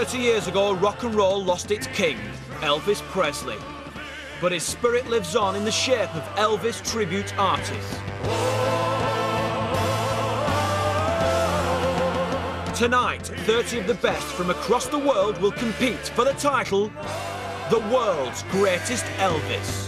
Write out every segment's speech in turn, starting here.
30 years ago, rock and roll lost its king, Elvis Presley. But his spirit lives on in the shape of Elvis tribute artists. Tonight, 30 of the best from across the world will compete for the title, The World's Greatest Elvis.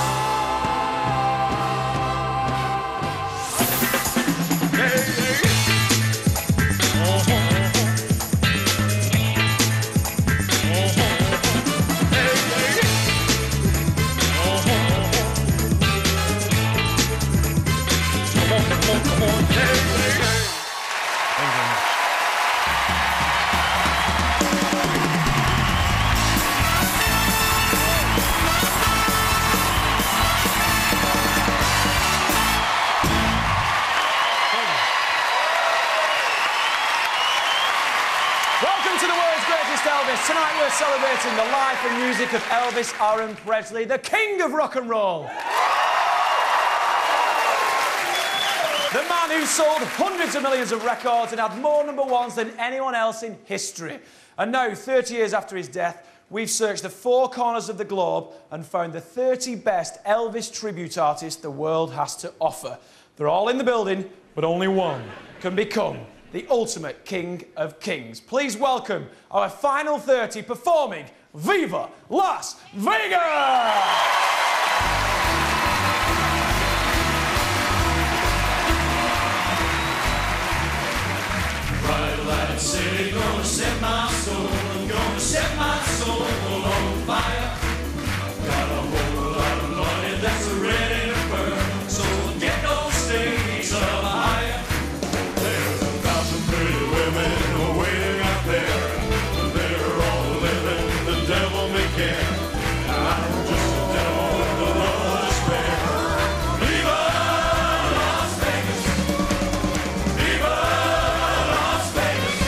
Tonight we're celebrating the life and music of Elvis Aaron Presley, the king of rock and roll. The man who sold hundreds of millions of records and had more number ones than anyone else in history. And now, 30 years after his death, we've searched the four corners of the globe and found the 30 best Elvis tribute artists the world has to offer. They're all in the building, but only one can become the ultimate king of kings. Please welcome our final 30 performing Viva Las Vegas! City, gonna set my soul, gonna set my soul on fire. Got a whole lot of money that's ready to burn, so get those stakes up higher. There's 1,000 pretty women waiting out there. They're all living the devil may care. I'm just a devil with a love to spare. Viva Las Vegas! Viva Las Vegas!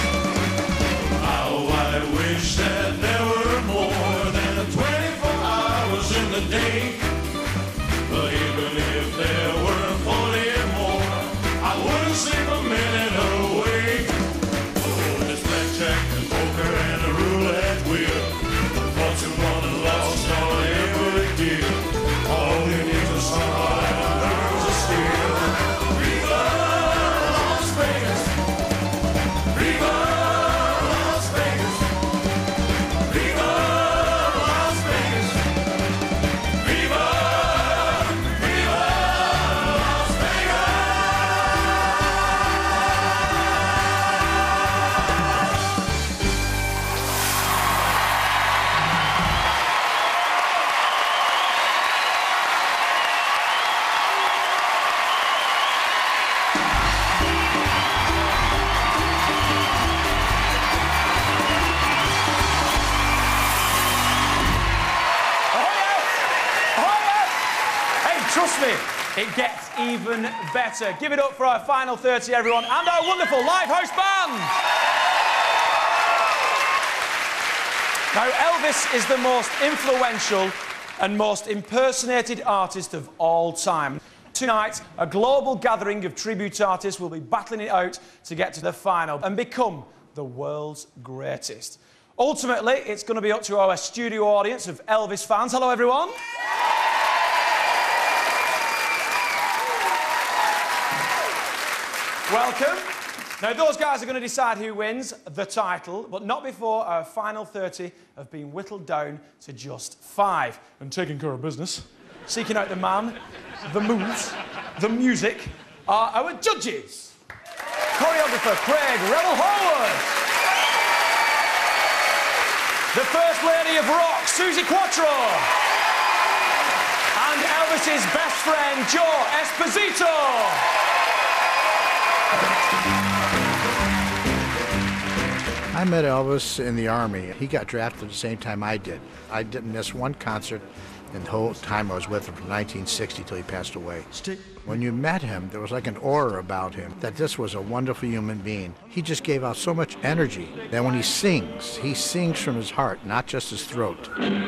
I wish that there were more than 24 hours in the day. But even if there were 40 more, I wouldn't sleep a minute away. Oh, there's blackjack and poker and a roulette wheel. Fortune won and lost on every deal. All you need is sunlight and nerves of steel. Viva Las Vegas! Viva Las Vegas! Viva Las Vegas! Viva, Viva Las Vegas! Hey, trust me, it gets even better. Give it up for our final 30, everyone, and our wonderful live house band. Now, Elvis is the most influential and most impersonated artist of all time. Tonight, a global gathering of tribute artists will be battling it out to get to the final and become the world's greatest. Ultimately, it's going to be up to our studio audience of Elvis fans. Hello, everyone. Welcome. Now, those guys are going to decide who wins the title, but not before our final 30 have been whittled down to just 5. And taking care of business, seeking out the man, the moves, the music, are our judges. Choreographer Craig Rebel Howard. The First Lady of Rock, Susie Quattro. And Elvis's best friend, Joe Esposito. I met Elvis in the Army. He got drafted at the same time I did. I didn't miss one concert in the whole time I was with him from 1960 till he passed away. When you met him, there was like an aura about him that this was a wonderful human being. He just gave out so much energy that when he sings from his heart, not just his throat.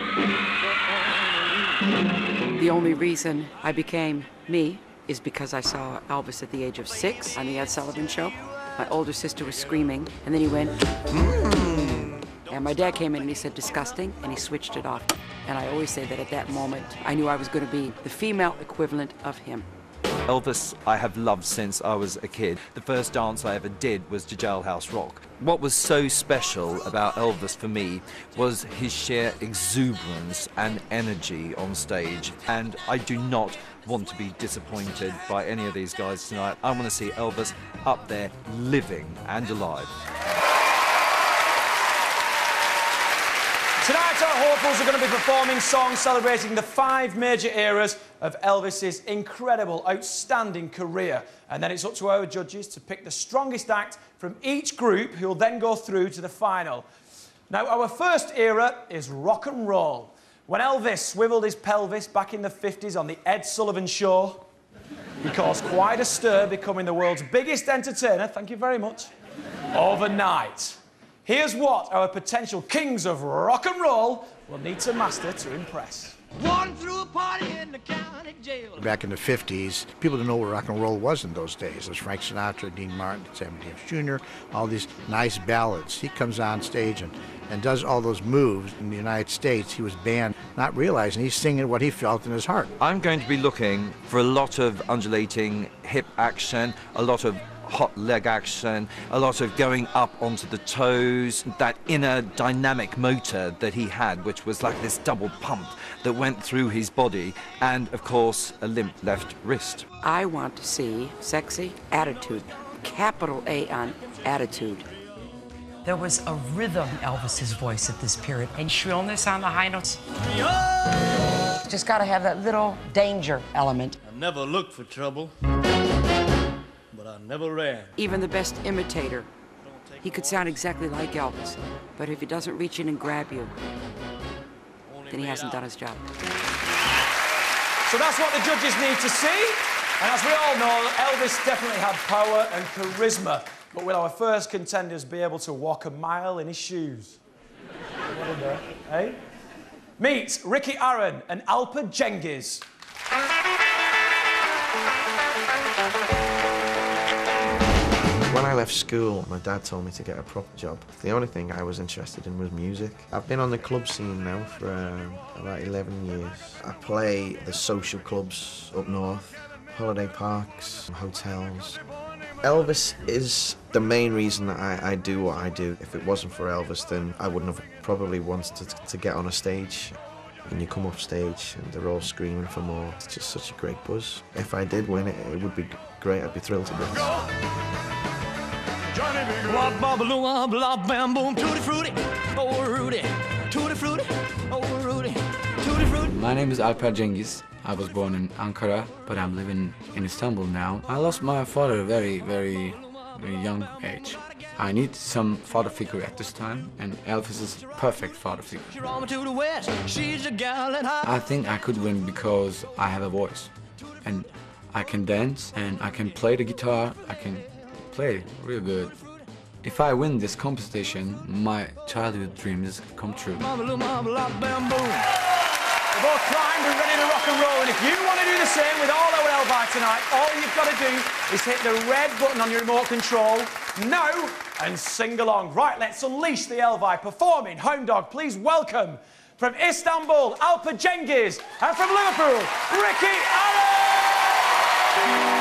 The only reason I became me is because I saw Elvis at the age of 6 on the Ed Sullivan Show. My older sister was screaming, and then he went, and And my dad came in and he said, disgusting, and he switched it off. And I always say that at that moment, I knew I was going to be the female equivalent of him. Elvis I have loved since I was a kid. The first dance I ever did was to Jailhouse Rock. What was so special about Elvis for me was his sheer exuberance and energy on stage. And I do not want to be disappointed by any of these guys tonight. I want to see Elvis up there living and alive. Tonight our hopefuls are going to be performing songs celebrating the 5 major eras of Elvis's incredible, outstanding career. And then it's up to our judges to pick the strongest act from each group, who will then go through to the final. Now, our first era is rock and roll. When Elvis swiveled his pelvis back in the 50s on the Ed Sullivan Show, he caused quite a stir, becoming the world's biggest entertainer, thank you very much, overnight. Here's what our potential kings of rock and roll will need to master to impress. Walking through a party in the county jail. Back in the 50s, people didn't know what rock and roll was in those days. There's Frank Sinatra, Dean Martin, Sammy Davis Jr., all these nice ballads. He comes on stage and does all those moves. In the United States, he was banned, not realizing he's singing what he felt in his heart. I'm going to be looking for a lot of undulating hip action, a lot of hot leg action, a lot of going up onto the toes, that inner dynamic motor that he had, which was like this double pump that went through his body, and of course a limp left wrist. I want to see sexy attitude, capital A on attitude. There was a rhythm Elvis's voice at this period, and shrillness on the high notes. Just got to have that little danger element. I never looked for trouble, but I never ran. Even the best imitator, he could sound exactly like Elvis, but if he doesn't reach in and grab you, then he hasn't done his job. So that's what the judges need to see. And as we all know, Elvis definitely had power and charisma. But will our first contenders be able to walk a mile in his shoes? Hey? Meet Ricky Aaron and Alper Cengiz. When I left school, my dad told me to get a proper job. The only thing I was interested in was music. I've been on the club scene now for about 11 years. I play the social clubs up north, holiday parks, hotels. Elvis is the main reason that I do what I do. If it wasn't for Elvis, then I wouldn't have probably wanted to get on a stage. When you come off stage and they're all screaming for more, it's just such a great buzz. If I did win it, it would be great. I'd be thrilled to bits. My name is Alper Cengiz. I was born in Ankara, but I'm living in Istanbul now. I lost my father at a very young age. I need some father figure at this time, and Elvis is perfect father figure. I think I could win because I have a voice, and I can dance, and I can play the guitar. I can play real good. If I win this competition, my childhood dreams come true. We're both primed and ready to rock and roll, and if you want to do the same with all our Elvi tonight, all you've got to do is hit the red button on your remote control now and sing along. Right, let's unleash the Elvi performing Hound Dog. Please welcome from Istanbul, Alper Cengiz, and from Liverpool, Ricky Aaron!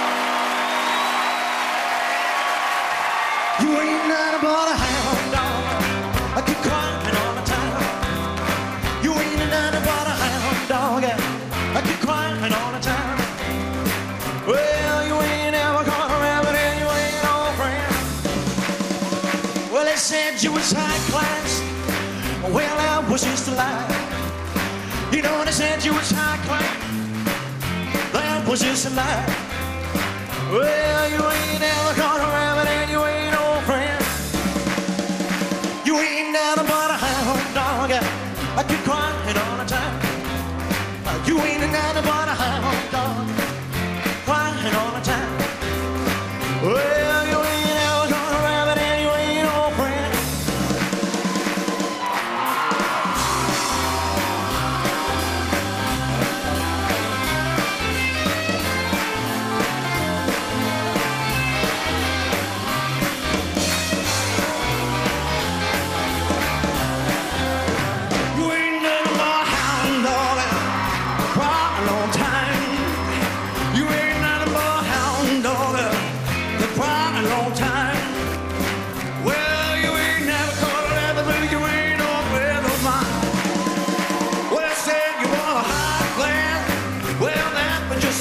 You ain't nothing but a hound dog. I keep crying all the time. You ain't nothing but a hound dog. I keep crying all the time. Well, you ain't ever caught a rabbit and you ain't no friend. Well, they said you was high class. Well, that was just a lie. You know, they said you was high class. That was just a lie. Well, you ain't ever caught a rabbit and you ain't no friend. You ain't nothing but a hound dog. I keep crying all the time. You ain't nothing but a hound dog. Crying all the time. Well, you ain't ever caught a rabbit and you ain't no friend.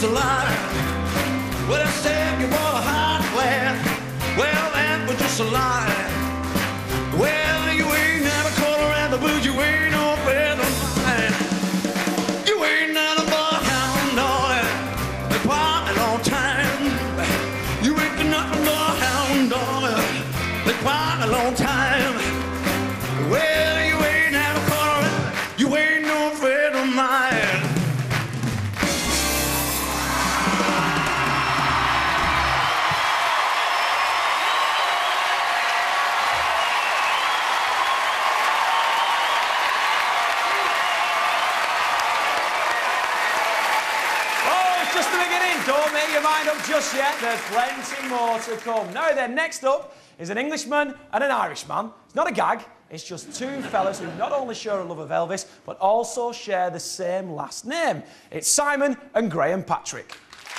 just a lie. Well, I said you bought a hot glass. Well, that was just a lie. Well, you ain't never caught her at the blues. You ain't no friend of mine. You ain't never bought a hound dog. They parted on time. You ain't nothing but a hound dog. They parted on time. Well, you ain't never caught her. You ain't no friend of mine. Just the beginning. Don't make your mind up just yet. There's plenty more to come. Now then, next up is an Englishman and an Irishman. It's not a gag. It's just two fellas who not only share a love of Elvis, but also share the same last name. It's Simon and Graham Patrick.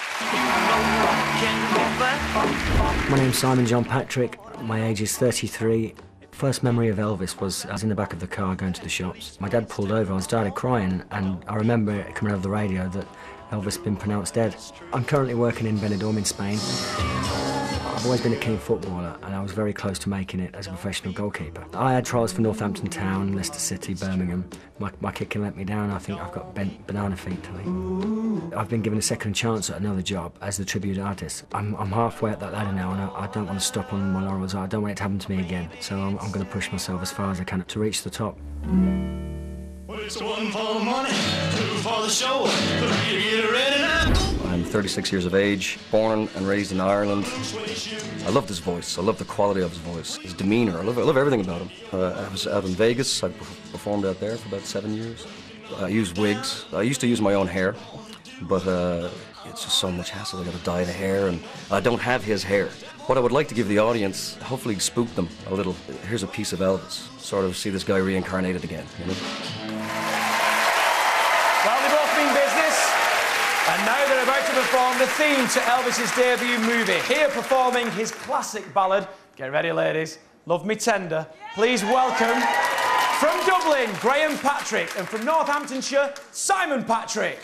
My name's Simon John Patrick. My age is 33. First memory of Elvis was I was in the back of the car going to the shops. My dad pulled over, I started crying, and I remember it coming over the radio that Elvis had been pronounced dead. I'm currently working in Benidorm in Spain. I've always been a keen footballer, and I was very close to making it as a professional goalkeeper. I had trials for Northampton Town, Leicester City, Birmingham. My kicking let me down. I think I've got bent banana feet, I think. I've been given a second chance at another job as the tribute artist. I'm halfway up that ladder now, and I don't want to stop on my laurels. I don't want it to happen to me again. So I'm going to push myself as far as I can to reach the top. Well, it's one for the money, two for the show, three to get ready now. I'm 36 years of age, born and raised in Ireland. I loved his voice. I loved the quality of his voice, his demeanour. I love everything about him. I was out in Vegas. I performed out there for about 7 years. I used wigs. I used to use my own hair, but it's just so much hassle. I got to dye the hair, and I don't have his hair. What I would like to give the audience, hopefully spook them a little. Here's a piece of Elvis. Sort of see this guy reincarnated again, you know? Well, they both mean business. And now they're about to perform the theme to Elvis's debut movie. Here performing his classic ballad, get ready ladies, Love Me Tender. Please welcome, from Dublin, Graham Patrick, and from Northamptonshire, Simon Patrick.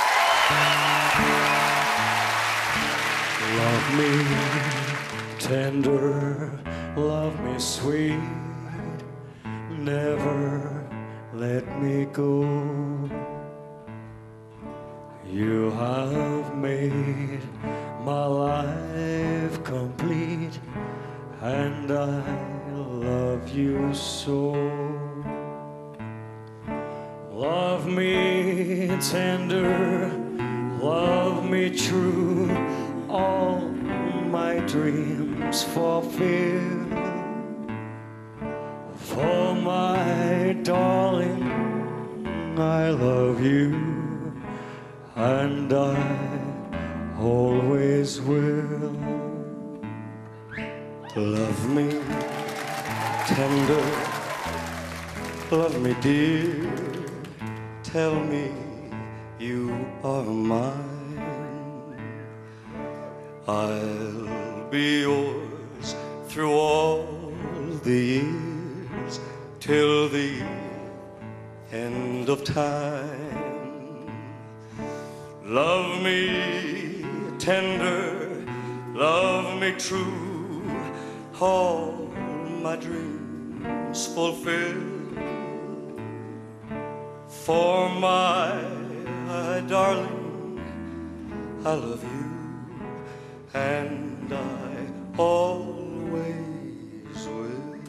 Love me tender, love me sweet, never let me go. You have made my life complete, and I love you so. Love me tender, love me true, all my dreams fulfill. For my darling, I love you, and I always will. Love me tender, love me dear, tell me you are mine. I'll be yours through all the years, till the end of time. Love me tender, love me true, all my dreams fulfill. For my darling, I love you, and I always will.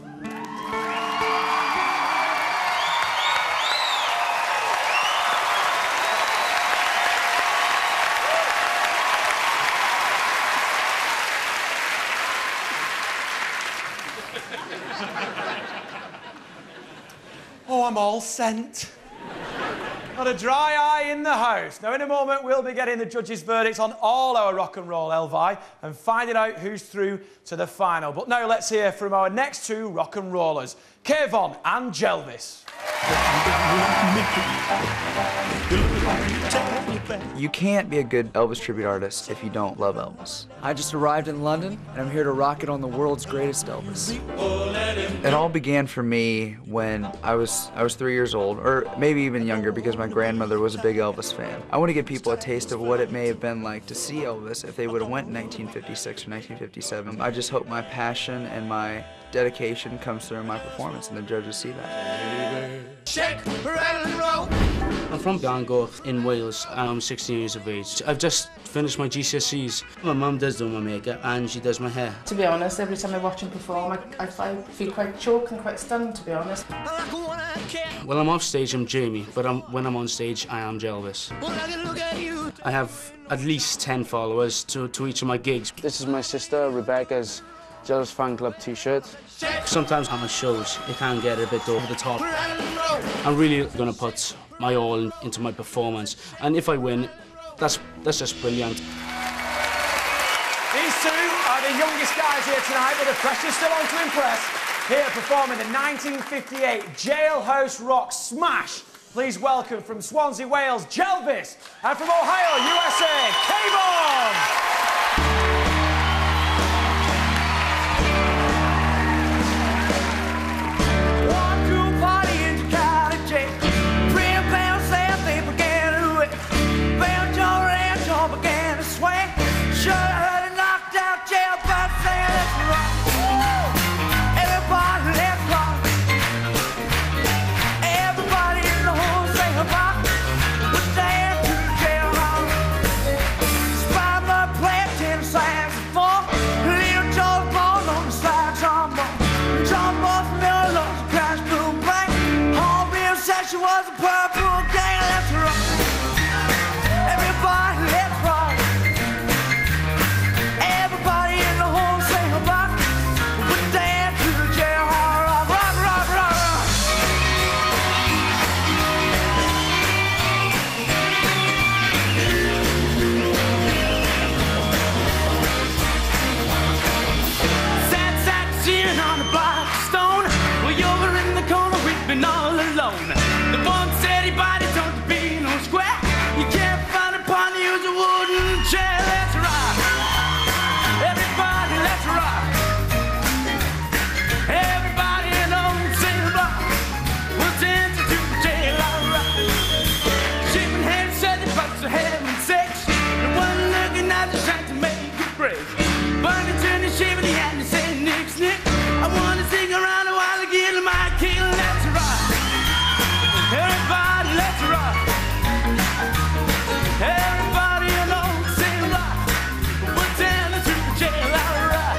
Oh, I'm all sent. Not a dry eye in the house. Now, in a moment, we'll be getting the judges' verdicts on all our rock and roll Elvi and finding out who's through to the final. But now let's hear from our next two rock and rollers, Kayvon and Jelvis. You can't be a good Elvis tribute artist if you don't love Elvis. I just arrived in London, and I'm here to rock it on the world's greatest Elvis. It all began for me when I was 3 years old, or maybe even younger, because my grandmother was a big Elvis fan. I want to give people a taste of what it may have been like to see Elvis if they would have went in 1956 or 1957. I just hope my passion and my dedication comes through in my performance, and the judges see that. Shake, rattle, and roll. I'm from Bangor in Wales, and I'm 16 years of age. I've just finished my GCSEs. My mum does do my makeup and she does my hair. To be honest, every time I watch him perform, I feel quite choked and quite stunned, to be honest. When I'm off stage, I'm Jamie, but when I'm on stage, I am Jelvis. I have at least 10 followers to each of my gigs. This is my sister, Rebecca's Jelvis Fan Club t-shirt. Sometimes on my shows, it can get a bit over the top. I'm really going to put my all into my performance, and if I win, that's just brilliant. These two are the youngest guys here tonight, but the pressure's still on to impress. Here performing the 1958 Jailhouse Rock smash. Please welcome from Swansea, Wales, Jelvis, and from Ohio, USA, K-Bon! She was a purple gang, let's rock. Everybody, let's rock. Everybody in the wholesale rock. We dance to the jailhouse rock, rock, rock, rock, rock. Sat sitting on the block of stone. Well, over in the corner, we've been all alone. The one said he body don't be no square. You can't find a pond to use a wooden chair. Let's rock. Everybody, let's rock. Everybody in the same block. We'll dance to the jail, rock. Shaking hands, said the butts are having sex. The one looking at the trying to make a break. Bunny turned the shape of the hand and said, Nick, Nick, I want to sing around a while again. My kill, let's rock. Everybody, let's rock. Everybody alone, say rock. We're down to the jail, I'll rock.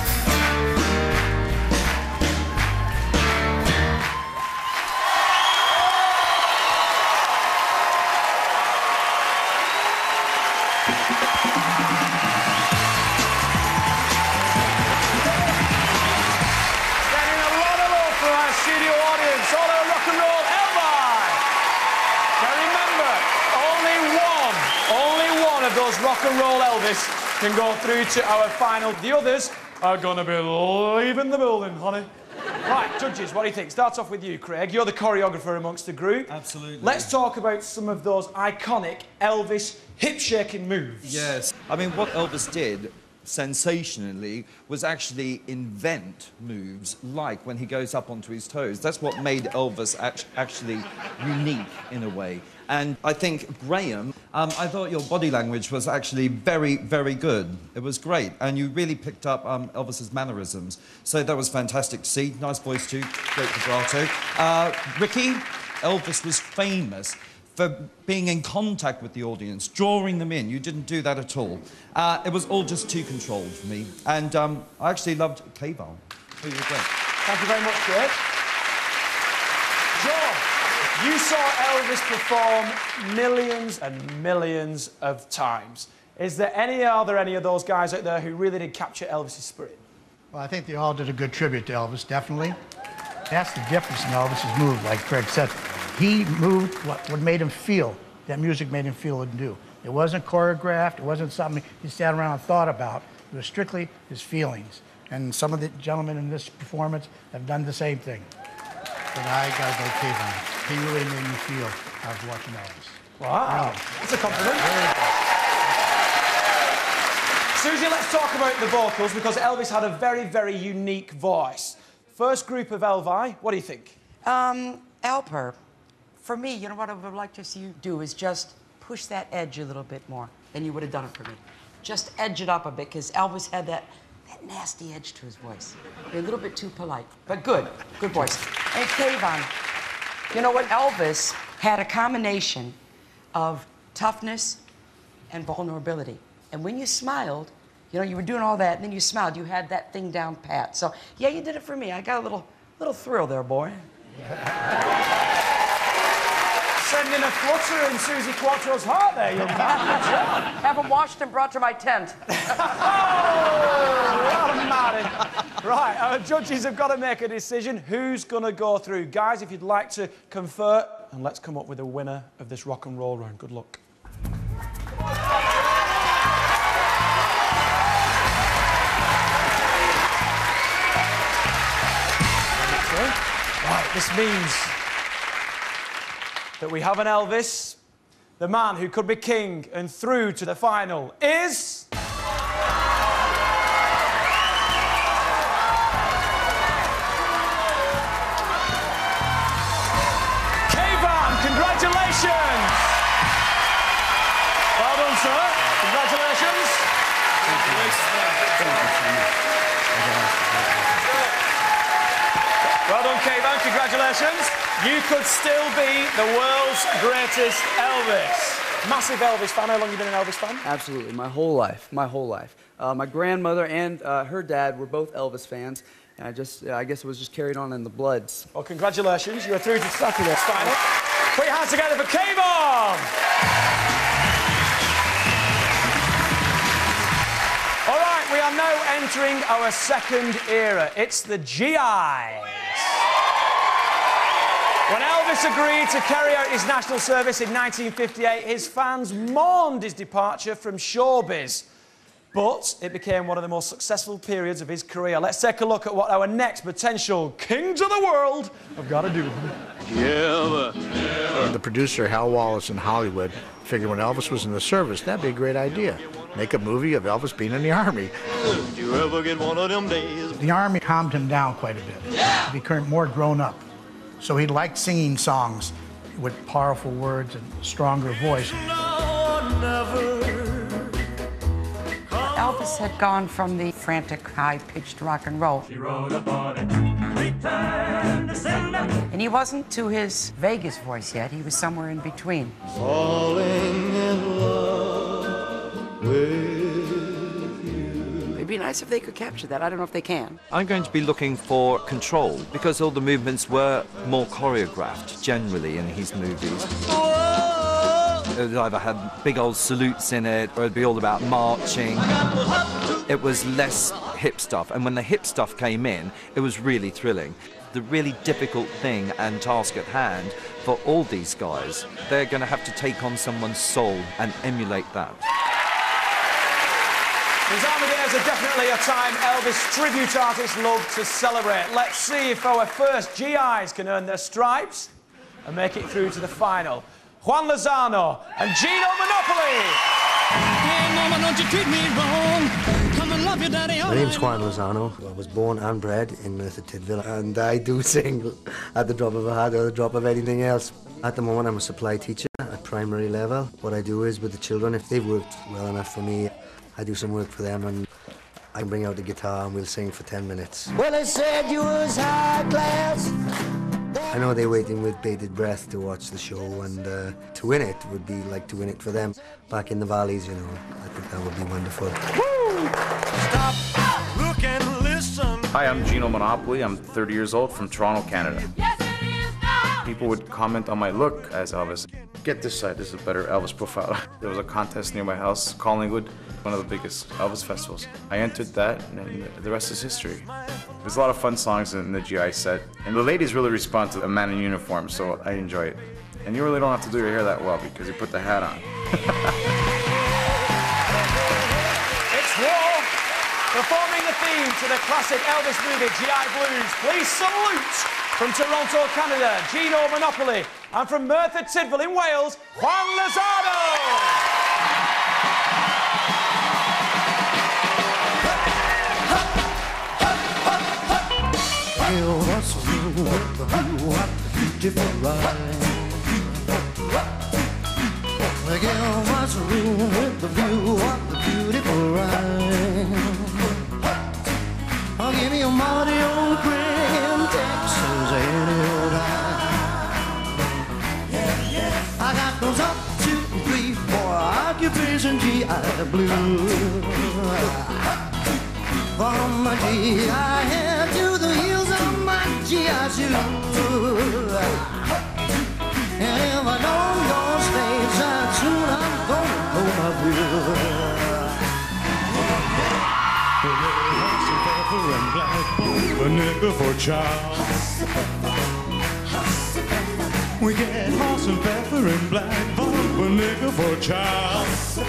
Getting a lot of love from our studio audience. All our rock and roll Elvis. Now remember, only one of those rock and roll Elvis can go through to our final. The others are going to be leaving the building, honey. Right, judges, what do you think? Starts off with you, Craig. You're the choreographer amongst the group. Absolutely. Let's talk about some of those iconic Elvis hip-shaking moves. Yes. I mean, what Elvis did sensationally was actually invent moves like when he goes up onto his toes. That's what made Elvis actually unique in a way. And I think, Graham, I thought your body language was actually very, very good. It was great. And you really picked up Elvis's mannerisms. So that was fantastic to see. Nice voice too, great vibrato. Ricky, Elvis was famous for being in contact with the audience, drawing them in. You didn't do that at all. It was all just too controlled for me. And I actually loved K-Bon. You were great. Thank you very much, Craig. Joe, you saw Elvis perform millions and millions of times. Are there any of those guys out there who really did capture Elvis's spirit? Well, I think they all did a good tribute to Elvis, definitely. That's the difference in Elvis's move, like Craig said. He moved what made him feel. That music made him feel and do. It wasn't choreographed. It wasn't something he sat around and thought about. It was strictly his feelings. And some of the gentlemen in this performance have done the same thing. But I gotta go K-Bon. He really made me feel I was watching Elvis. Wow, that's a compliment. Susie, let's talk about the vocals, because Elvis had a very, very unique voice. First group of Elvi, what do you think? Alper, for me, you know what I would like to see you do is just push that edge a little bit more than you would have done it for me. Just edge it up a bit, because Elvis had that nasty edge to his voice. A little bit too polite, but good voice. And Kayvon, you know what? Elvis had a combination of toughness and vulnerability. And when you smiled, you know, you were doing all that, and then you smiled, you had that thing down pat. So, yeah, you did it for me. I got a little thrill there, boy. Sending a flutter in Susie Quattro's heart there, young man. Have them washed and brought to my tent. Right, our judges have got to make a decision. Who's going to go through? Guys, if you'd like to confer, and let's come up with a winner of this rock and roll round. Good luck. Right, this means that we have an Elvis. The man who could be king and through to the final is... Kayvon, congratulations! Well done, sir. Congratulations. Well done, Kayvon. Congratulations. You could still be the world's greatest Elvis. Massive Elvis fan. How long have you been an Elvis fan? Absolutely, my whole life, my grandmother and her dad were both Elvis fans, and I guess it was just carried on in the blood. Well, congratulations. You are through to Saturday's final. Put your hands together for Kayvon! All right, we are now entering our second era. It's the GIs. When Elvis agreed to carry out his national service in 1958, his fans mourned his departure from showbiz. But it became one of the most successful periods of his career. Let's take a look at what our next potential kings of the world have got to do. The producer, Hal Wallace in Hollywood, figured when Elvis was in the service, that'd be a great idea. Make a movie of Elvis being in the Army. Did you ever get one of them days? The Army calmed him down quite a bit. He became more grown up. So he liked singing songs with powerful words and stronger voice. Elvis had gone from the frantic, high-pitched rock and roll. And he wasn't to his Vegas voice yet. He was somewhere in between. Falling in love with It'd be nice if they could capture that. I don't know if they can. I'm going to be looking for control, because all the movements were more choreographed, generally, in his movies. It would either have big old salutes in it, or it'd be all about marching. It was less hip stuff, and when the hip stuff came in, it was really thrilling. The really difficult thing and task at hand for all these guys, they're going to have to take on someone's soul and emulate that. His Army days are definitely a time Elvis tribute artists love to celebrate. Let's see if our first GIs can earn their stripes and make it through to the final. Juan Lozano and Gino Monopoly. Hey, mama, don't you treat me wrong. Come and love your daddy. My name's Juan Lozano. I was born and bred in Merthyr Tydfil, and I do sing at the drop of a hat or the drop of anything else. At the moment, I'm a supply teacher at primary level. What I do is with the children, if they've worked well enough for me, I do some work for them, and I can bring out the guitar and we'll sing for 10 minutes. Well, they said you was high class. I know they're waiting with bated breath to watch the show, and to win it would be like to win it for them. Back in the valleys, you know, I think that would be wonderful. Woo! Stop, look and listen. Hi, I'm Gino Monopoly. I'm 30 years old from Toronto, Canada. People would comment on my look as Elvis. Get this side, this is a better Elvis profile. There was a contest near my house, Collingwood, one of the biggest Elvis festivals. I entered that, and the rest is history. There's a lot of fun songs in the GI set, and the ladies really respond to a man in uniform, so I enjoy it. And you really don't have to do your hair that well because you put the hat on. It's war. Performing the theme to the classic Elvis movie, GI Blues. Please salute From Toronto, Canada, Gino Monopoly. And from Merthyr Tydfil in Wales, Juan Lozano. What's wrong with the view of the beautiful ride? Again, what's wrong with the view of the beautiful ride? I'll give you money on Greg in Texas any old time. I got those 1, 2, 3, 4 occupation GI Blues. From my GI head to the heels of my GI shoes. And if I don't go stateside soon, I'm gonna blow my wheel. A nickel for a child. We get horse and pepper and black bump, a nickel for a child.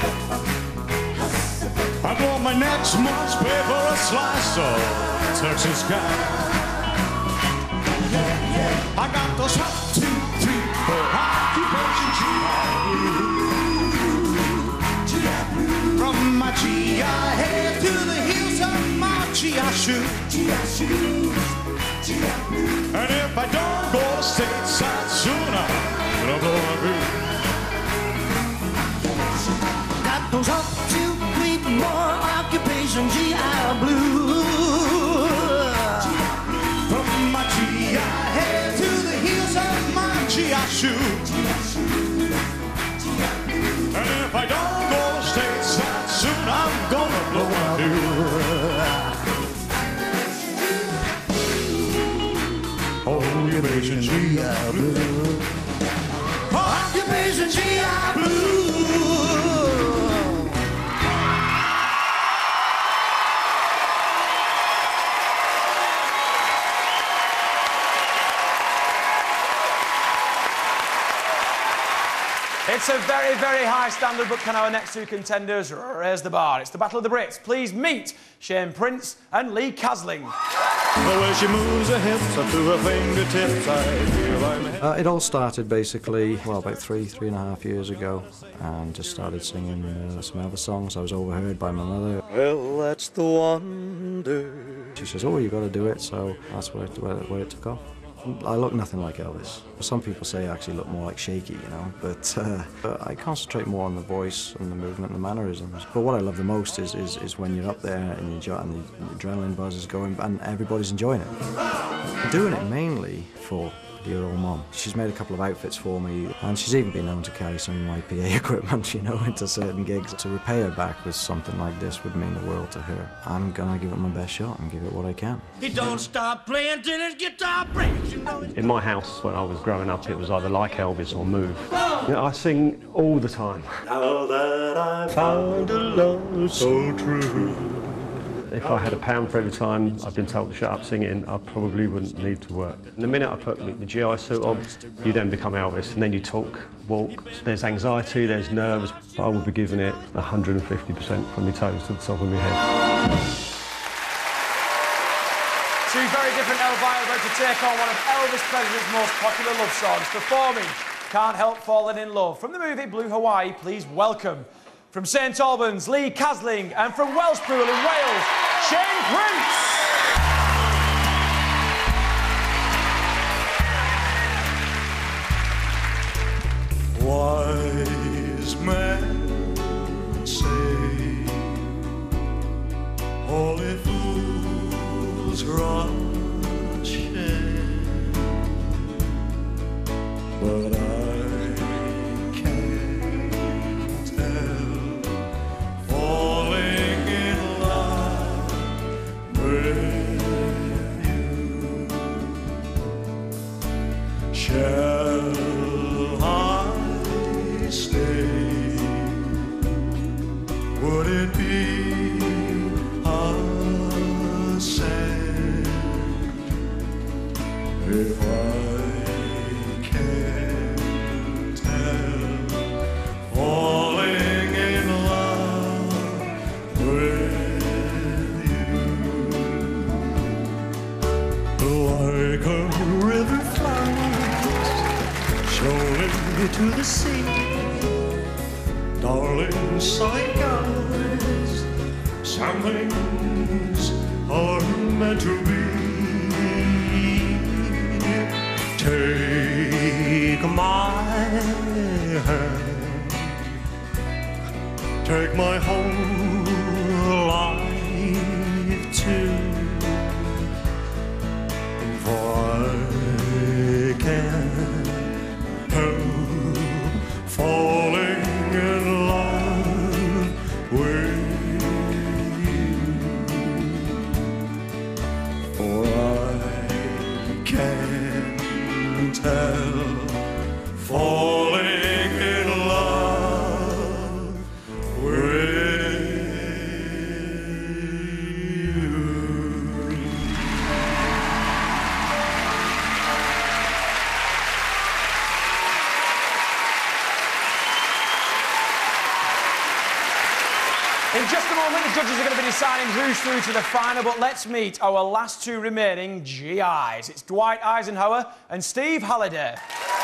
I bought my next month's pay for a slice of Texas sky. I got those 1, 2, 3, 4 occupation GI Blue. From my GI head to the heels of my GI shoe. And if I don't go to stateside soon, I'm gonna blow my view. Got those 1, 2, 3, 4 occupation GI Blue. From my GI head to the heels of my GI shoe. And if I don't go to stateside soon, I'm gonna blow my view. Occupation GI Blue. Occupation GI Blue. It's a very, very high standard, but can our next two contenders raise the bar? It's the Battle of the Brits. Please meet Shane Prince and Lee Kasling. The way she moves her hips up to her fingertips, I feel I'm... It all started basically, well, about 3.5 years ago, and just started singing some other songs. I was overheard by my mother. Well, that's the wonder. She says, oh, you got to do it, so that's where it took off. I look nothing like Elvis. Some people say I actually look more like Shaky, you know, but I concentrate more on the voice and the movement and the mannerisms. But what I love the most is when you're up there and the adrenaline buzz is going and everybody's enjoying it. I'm doing it mainly for dear old mum. She's made a couple of outfits for me, and she's even been known to carry some of my PA equipment, you know, into certain gigs. To repay her back with something like this would mean the world to her. I'm gonna give it my best shot and give it what I can. He don't stop playing till his guitar breaks, you know. In my house, when I was growing up, it was either like Elvis or Move. You know, I sing all the time. Now that I found a love so true. If I had £1 for every time I've been told to shut up singing, I probably wouldn't need to work. And the minute I put the GI suit on, you then become Elvis, and then you talk, walk. There's anxiety, there's nerves. I would be giving it 150% from my toes to the top of my head. Two very different Elvira about to take on one of Elvis Presley's most popular love songs, performing Can't Help Falling in Love. From the movie Blue Hawaii, please welcome, from St Albans, Lee Kasling, and from Wellspool in Wales, Shane Prince. Wise men say only fools rush in, but I can't tell. Falling in love with you. Shall I stay? Would it be a sin if I can't tell? Falling in love with you, like a river to the sea. Darling, like ours, some things are meant to be. Take my hand, take my whole life too, for I can't help falling in love with you, for I can't help falling in love with In just a moment, the judges are going to be deciding who's through to the final, but let's meet our last two remaining GIs. It's Dwight Eisenhower and Steve Halliday.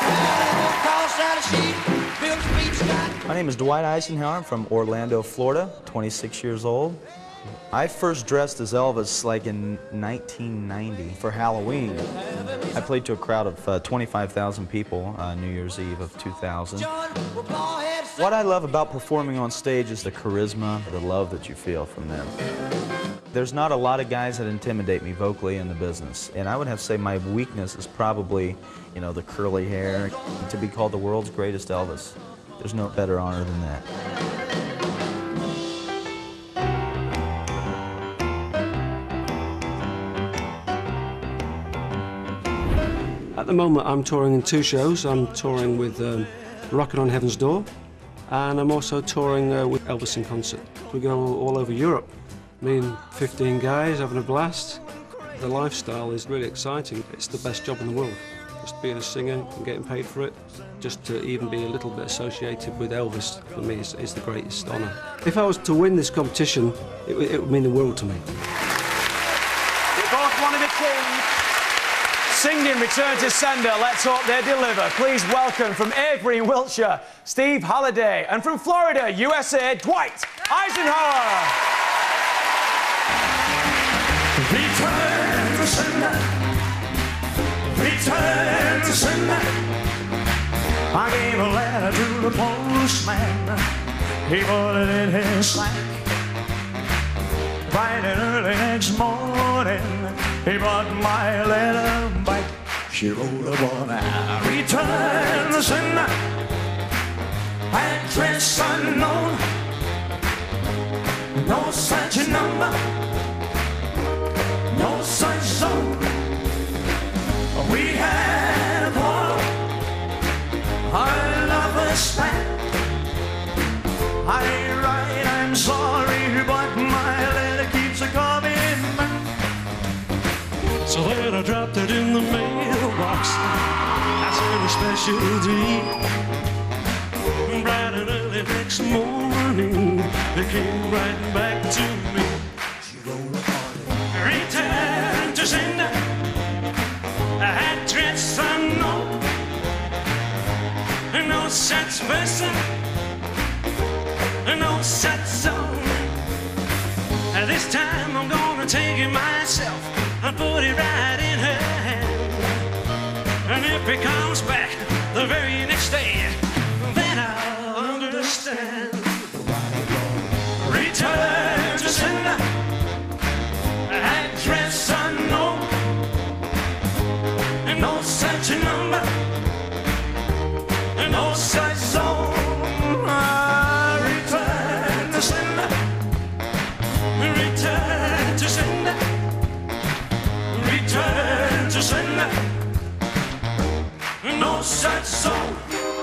My name is Dwight Eisenhower. I'm from Orlando, Florida, 26 years old. I first dressed as Elvis like in 1990 for Halloween. I played to a crowd of 25,000 people New Year's Eve of 2000. What I love about performing on stage is the charisma, the love that you feel from them. There's not a lot of guys that intimidate me vocally in the business, and I would have to say my weakness is probably, you know, the curly hair. To be called the world's greatest Elvis, there's no better honor than that. At the moment, I'm touring in two shows. I'm touring with Rockin' on Heaven's Door, and I'm also touring with Elvis in concert. We go all over Europe. Me and 15 guys having a blast. The lifestyle is really exciting. It's the best job in the world. Just being a singer and getting paid for it. Just to even be a little bit associated with Elvis, for me, is the greatest honour. If I was to win this competition, it would mean the world to me. We both wanted a king. Singing Return to Sender, let's hope they deliver. Please welcome from Avebury in Wiltshire, Steve Halliday, and from Florida, USA, Dwight Eisenhower. Return to sender, return to sender. I gave a letter to the postman. He put it in his sack. Bright and early next morning, he brought my letter back. She wrote upon it, return to sender, address unknown, no such number, no such zone. We had a quarrel, our love was spent. I write, I'm sorry, but my letter keeps a coming back. So then I dropped it in the mailbox. I sent a special dream. Bright and early next morning, it came right back to me. She wrote upon it, return to sender, address unknown, no such person, no such zone. This time I'm gonna take it myself and put it right in her hand. And if it comes back the very next day, then I'll understand. Return to sender, address unknown, no such number, no such zone. Return to sender, return to sender, return to sender, no such zone.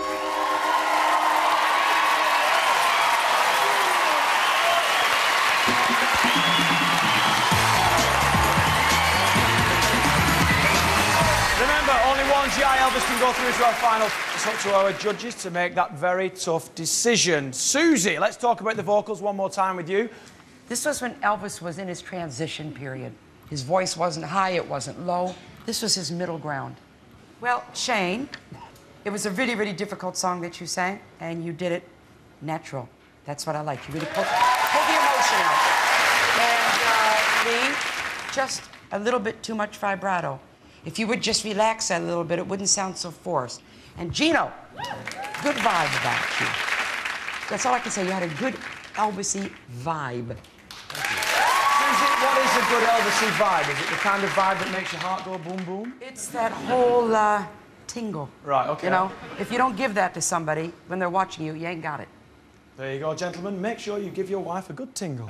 Remember, only one GI Elvis can go through to our final. It's up to our judges to make that very tough decision. Susie, let's talk about the vocals one more time with you. This was when Elvis was in his transition period. His voice wasn't high, it wasn't low. This was his middle ground. Well, Shane, It was a really, really difficult song that you sang, and you did it natural. That's what I like. You really pulled the emotion out. And Lee, just a little bit too much vibrato. If you would just relax that a little bit, it wouldn't sound so forced. And Gino, good vibe about you. That's all I can say. You had a good Elvis-y vibe. What is a good Elvis-y vibe? Is it the kind of vibe that makes your heart go boom, boom? It's that whole tingle. Right, okay. You know, if you don't give that to somebody when they're watching you, you ain't got it. There you go, gentlemen. Make sure you give your wife a good tingle.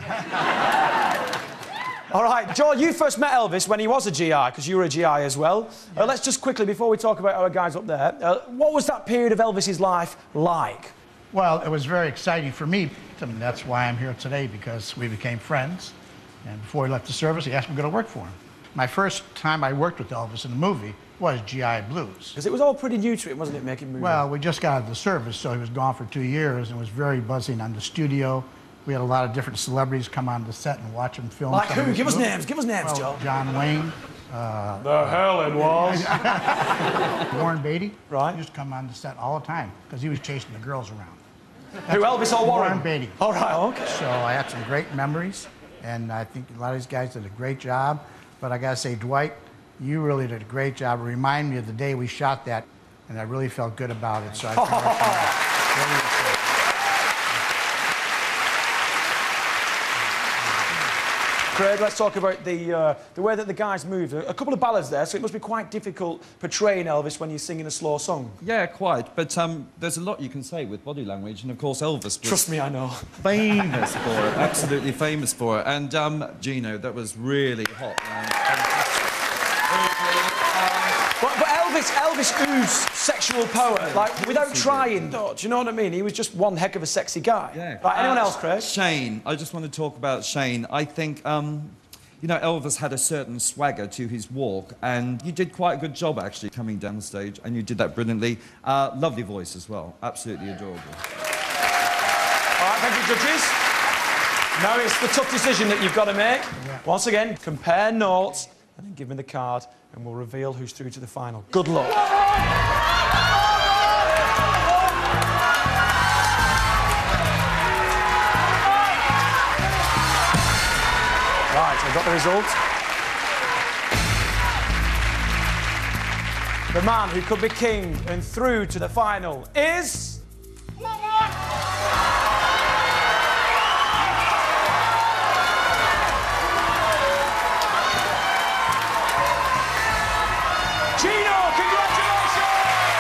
All right, Joel, you first met Elvis when he was a GI, because you were a GI as well. Let's just quickly, before we talk about our guys up there, what was that period of Elvis's life like? Well, it was very exciting for me. And that's why I'm here today, because we became friends. And before he left the service, he asked me to go to work for him. My first time I worked with Elvis in a movie was GI Blues. Because it was all pretty new to him, wasn't it, making movies? Well, we just got out of the service, so he was gone for 2 years and was very buzzing on the studio. We had a lot of different celebrities come on the set and watch him film. Like who? Give us names. Give us names, Joe. John Wayne. The hell it was. Warren Beatty. Right. He used to come on the set all the time because he was chasing the girls around. Who, Elvis or Warren? Warren Beatty. All right, okay. So I had some great memories, and I think a lot of these guys did a great job. But I got to say, Dwight, you really did a great job. It reminded me of the day we shot that, and I really felt good about it. So I Craig, let's talk about the way that the guys moved. A couple of ballads there, so it must be quite difficult portraying Elvis when you're singing a slow song. Yeah, quite. But there's a lot you can say with body language, and of course Elvis was... Trust me, I know. Famous for it, absolutely famous for it. And Gino, that was really hot, man. But Elvis oozed sexual power, like, without trying, though. Do you know what I mean? He was just one heck of a sexy guy. Yeah. Right, anyone else, Craig? Shane. I just want to talk about Shane. I think, you know, Elvis had a certain swagger to his walk, and you did quite a good job, actually, coming down the stage, and you did that brilliantly. Lovely voice as well. Absolutely adorable. All right, thank you, judges. Now it's the tough decision that you've got to make. Yeah. Once again, compare notes, and then give me the card, and we'll reveal who's through to the final. Good luck. Right, I've got the results. The man who could be king and through to the final is... Gino, congratulations!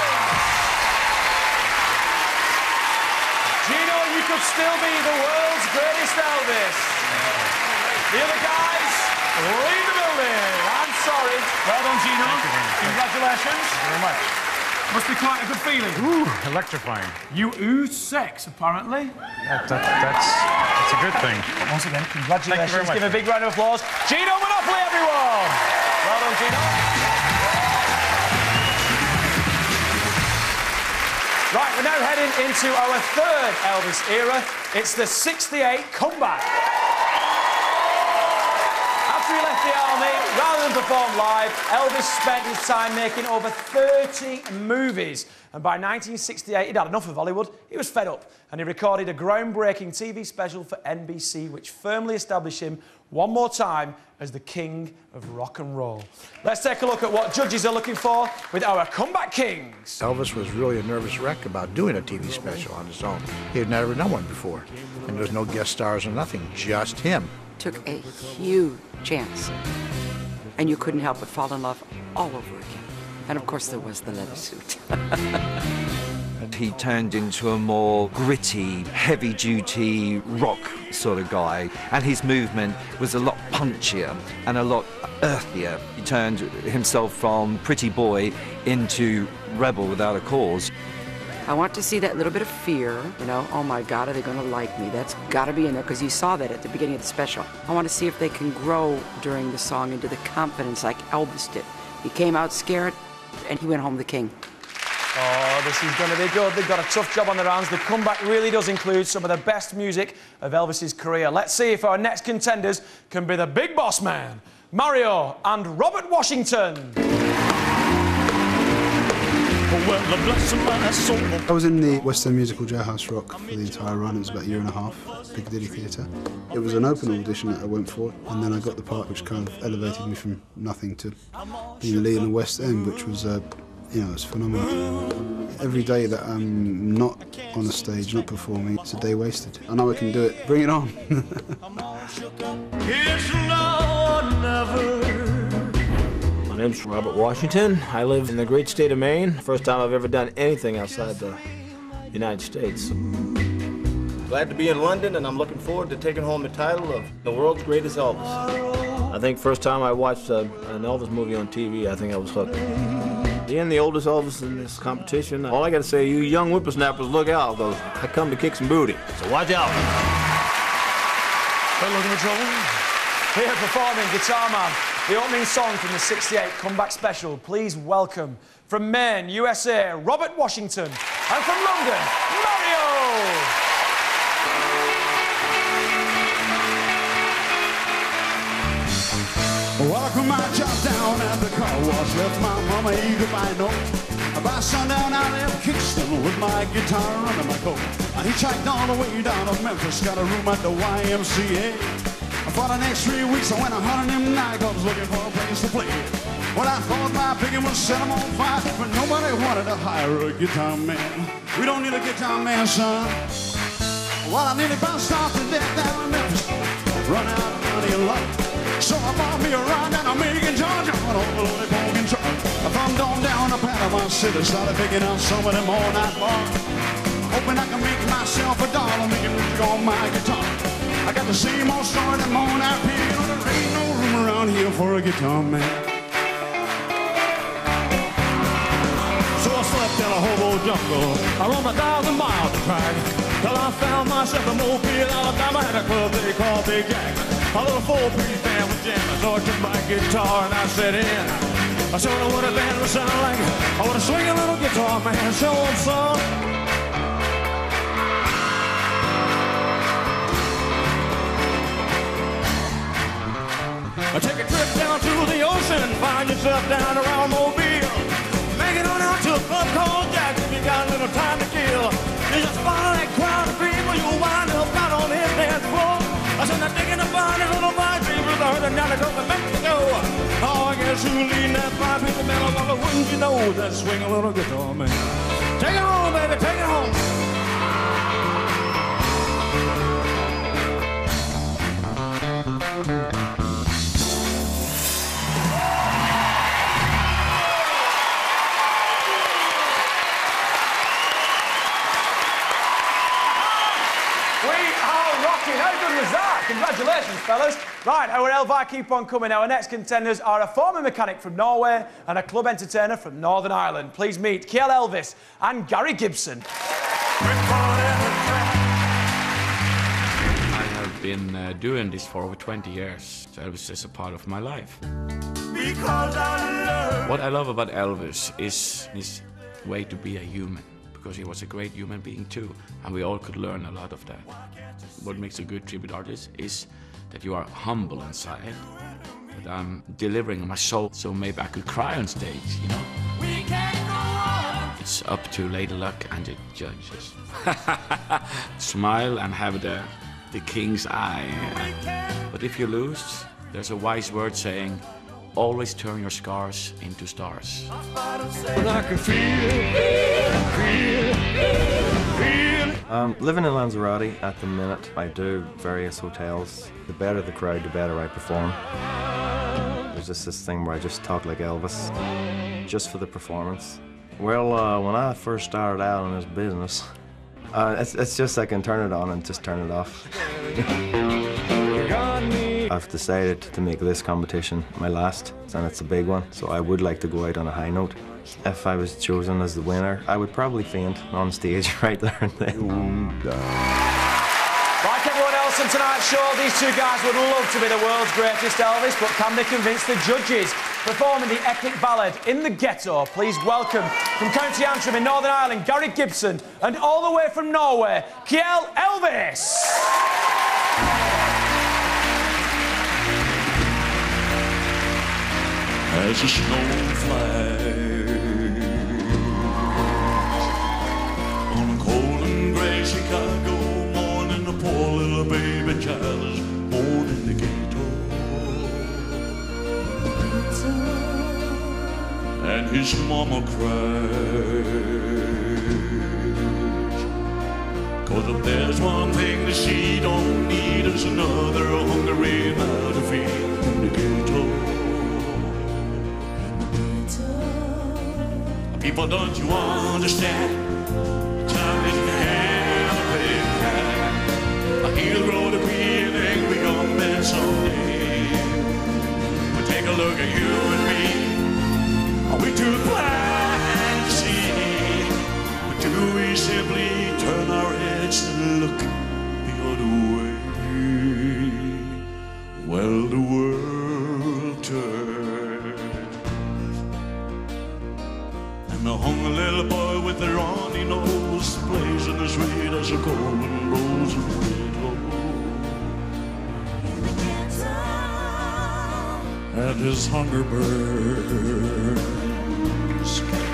Gino, you could still be the world's greatest Elvis. The other guys, leave the building. I'm sorry. Well done, Gino. Congratulations. Thank you very much. Must be quite a good feeling. Ooh, electrifying. You ooze sex, apparently. That's a good thing. Once again, congratulations. Thank you very much. Give a big round of applause. Gino Monopoly, everyone! Well done, Gino. Right, we're now heading into our third Elvis era. It's the '68 comeback. After he left the army, rather than perform live, Elvis spent his time making over 30 movies. And by 1968, he'd had enough of Hollywood. He was fed up, and he recorded a groundbreaking TV special for NBC, which firmly established him one more time as the king of rock and roll. Let's take a look at what judges are looking for with our comeback kings. Elvis was really a nervous wreck about doing a TV special on his own. He had never done one before, and there was no guest stars or nothing, just him. Took a huge chance, and you couldn't help but fall in love all over again. And of course there was the leather suit. He turned into a more gritty, heavy-duty rock sort of guy, and his movement was a lot punchier and a lot earthier. He turned himself from pretty boy into rebel without a cause. I want to see that little bit of fear, you know, oh my God, are they going to like me? That's got to be in there, because you saw that at the beginning of the special. I want to see if they can grow during the song into the confidence like Elvis did. He came out scared, and he went home the king. Oh, this is going to be good. They've got a tough job on their hands. The comeback really does include some of the best music of Elvis's career. Let's see if our next contenders can be the Big Boss Man, Mario and Robert Washington. But well, bless my soul. I was in the West End musical Jailhouse Rock for the entire run. It was about a year and a half, Piccadilly Theatre. It was an open audition that I went for, and then I got the part which kind of elevated me from nothing to being the lead in the West End, which was, you know, it's phenomenal. Every day that I'm not on a stage, not performing, it's a day wasted. I know I can do it. Bring it on. It's now or never. My name's Robert Washington. I live in the great state of Maine. First time I've ever done anything outside the United States. Glad to be in London, and I'm looking forward to taking home the title of the world's greatest Elvis. I think first time I watched an Elvis movie on TV, I think I was hooked. Being the oldest Elvis in this competition, all I gotta say, you young whippersnappers, look out, though. I come to kick some booty, so watch out. Don't look for trouble. Here performing Guitar Man, the opening song from the '68 comeback special. Please welcome from Maine, USA, Robert Washington, and from London, Mario! Welcome, I dropped down at the car wash, left my mama eager by note. By sundown, I left Kingston with my guitar under my coat. I hitchhiked all the way down to Memphis, got a room at the YMCA. For the next 3 weeks, I went 100 them nightclubs looking for a place to play. Well, I thought my picking would set them on fire, but nobody wanted to hire a guitar man. We don't need a guitar man, son. Well, I nearly bounced off to death down in Memphis, run out of money and luck. So I bought me a ride down to Macon, Georgia, on a loaded broken truck. I thumbed on down to Panama City, started picking out some of them all-night bars, hoping I can make myself $1 making music on my guitar. I got the same old story that all-night piano. There ain't no room around here for a guitar man. So I slept in a hobo jungle. I roamed 1,000 miles to track till I found myself a Mobile, Alabama. Had a club they called Big Jack. A little 4-piece band with jamming. So I took my guitar and I set in. I showed her what a band would sound like. I want to swing a little guitar, man. Show them some. Take a trip down to the ocean, find yourself down around Mobile. Make it on out to a club called Jack if you got a little time to kill. You just follow that crowd of people, you'll wind up out on his dance floor. I said, I'm digging up on this little five people, I heard them down the coast of Mexico. Oh, I guess who's leading that five people band? Well, wouldn't you know that swing a little guitar, man? Take it home, baby, take it home. How good was that? Congratulations, fellas. Right, our Elvi keep on coming. Our next contenders are a former mechanic from Norway and a club entertainer from Northern Ireland. Please meet Kjell Elvis and Gary Gibson. I have been doing this for over 20 years. So Elvis is a part of my life. What I love about Elvis is his way to be a human, because he was a great human being too, and we all could learn a lot of that. What makes a good tribute artist is that you are humble inside, that I'm delivering my soul, so maybe I could cry on stage, you know? It's up to Lady Luck and the judges. Smile and have the king's eye. But if you lose, there's a wise word saying, always turn your scars into stars. I can Living in Lanzarote at the minute, I do various hotels. The better the crowd, the better I perform. There's just this thing where I just talk like Elvis, just for the performance. Well, when I first started out in this business, it's just I can turn it on and just turn it off. I've decided to make this competition my last, and it's a big one, so I would like to go out on a high note. If I was chosen as the winner, I would probably faint on stage right there and then. Like everyone else on tonight's show, these two guys would love to be the world's greatest Elvis, but can they convince the judges? Performing the epic ballad In the Ghetto, please welcome from County Antrim in Northern Ireland, Gary Gibson, and all the way from Norway, Kjell Elvis. As a snowflake Chicago morning, a poor little baby child is born in the ghetto. And his mama cries, 'cause if there's one thing that she don't need, is another hungry mouth to feed in the ghetto. People, don't you understand? Time isn't hand a big cat. He'll grow to be an angry young man someday. But take a look at you and me. Are we too blind to see? Or do we simply turn our heads and look the other way? Well, the world turns. And the hungry little boy with the runny nose plays in the street as the cold wind blows in the ghetto. And his hunger burns.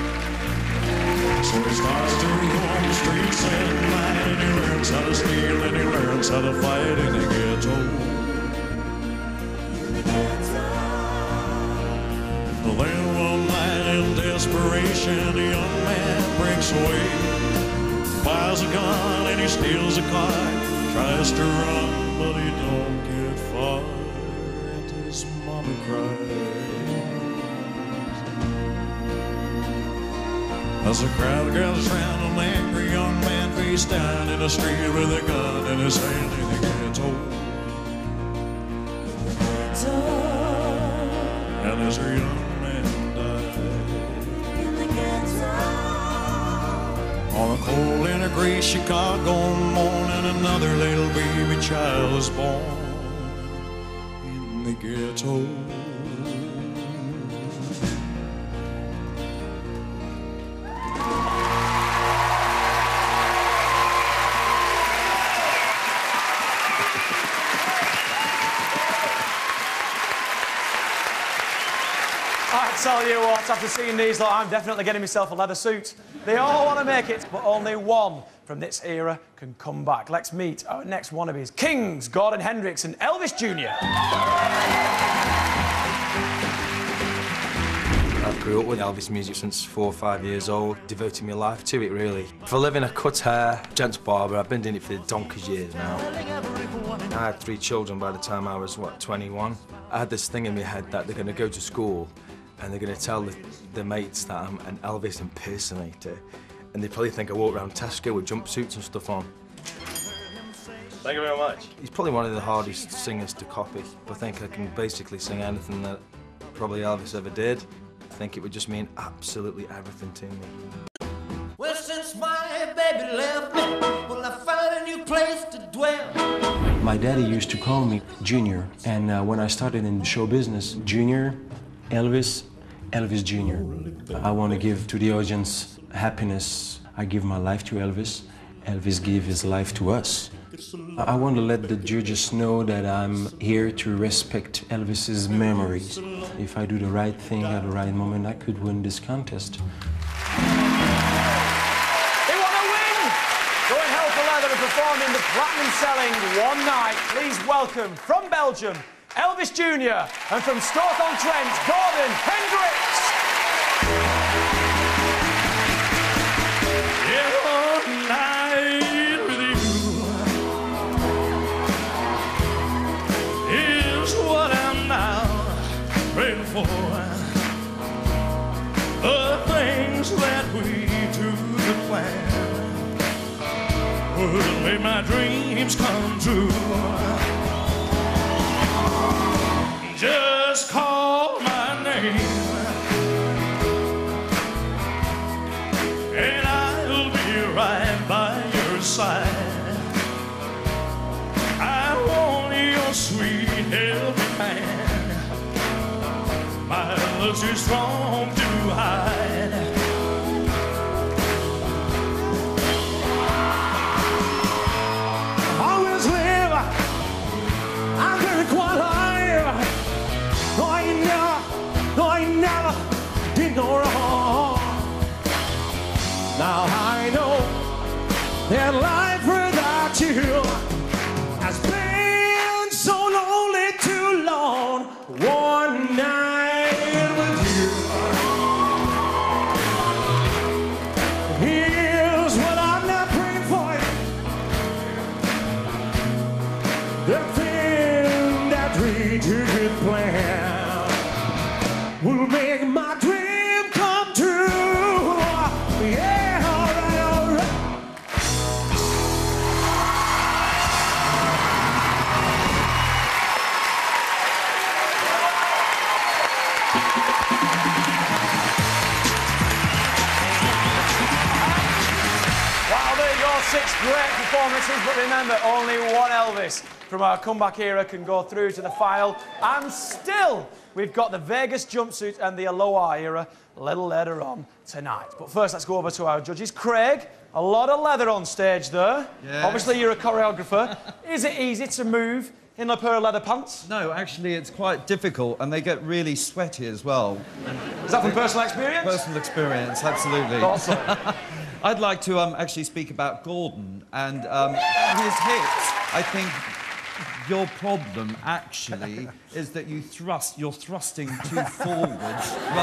So he starts to roam the streets at night, and he learns how to steal, and he learns how to fight in the ghetto. Then one night in desperation, the young man breaks away, buys a gun and he steals a car, tries to run but he don't get far, and his mama cries. As the crowd gathers round, an angry young man face down in the street with a gun in his hand in the ghetto. And as a young on a cold and a gray Chicago morning, another little baby child was born in the ghetto. I tell you what, after seeing these lot, I'm definitely getting myself a leather suit. They all want to make it, but only one from this era can come back. Let's meet our next wannabes, Kings, Gordon Hendricks and Elvis Jr. I grew up with Elvis music since 4 or 5 years old, devoting my life to it, really. For a living, I cut hair, gents barber. I've been doing it for donkey's years now. I had 3 children by the time I was, 21. I had this thing in my head that they're going to go to school and they're going to tell the mates that I'm an Elvis impersonator. And they probably think I walk around Tesco with jumpsuits and stuff on. Thank you very much. He's probably one of the hardest singers to copy. I think I can basically sing anything that probably Elvis ever did. I think it would just mean absolutely everything to me. Well, since my baby left me, well, I found a new place to dwell. My daddy used to call me Junior, and when I started in show business, Junior, Elvis, Elvis Jr. I want to give to the audience happiness. I give my life to Elvis. Elvis gave his life to us. I want to let the judges know that I'm here to respect Elvis's memories. If I do the right thing at the right moment, I could win this contest. They want to win! Go and help the leather and perform in the platinum-selling One Night. Please welcome, from Belgium, Elvis Jr. and from Stoke-on-Trent, Gordon Hendricks. One night with you is what I'm now praying for. The things that we two could plan would make my dreams come true. Just call my name and I'll be right by your side. I want your sweet helping hand. My love's too strong to hide. Always live, I'm very quite alive. No, I never did no wrong. Now I know that life without you has been so lonely too long. One night with you. Here's what I'm not praying for. The thing that we could plan will make my dream come true. Yeah, all right, all right. Wow, there you go, 6 great performances, but remember, only one Elvis from our comeback era can go through to the final, and still, we've got the Vegas jumpsuit and the Aloha era a little later on tonight. But first, let's go over to our judges. Craig, a lot of leather on stage there. Yes. Obviously, you're a choreographer. Is it easy to move in a pair of leather pants? No, actually, it's quite difficult, and they get really sweaty as well. Is that from personal experience? Personal experience, absolutely. Awesome. I'd like to actually speak about Gordon and his hits. I think your problem, actually, is that you're thrusting too forward.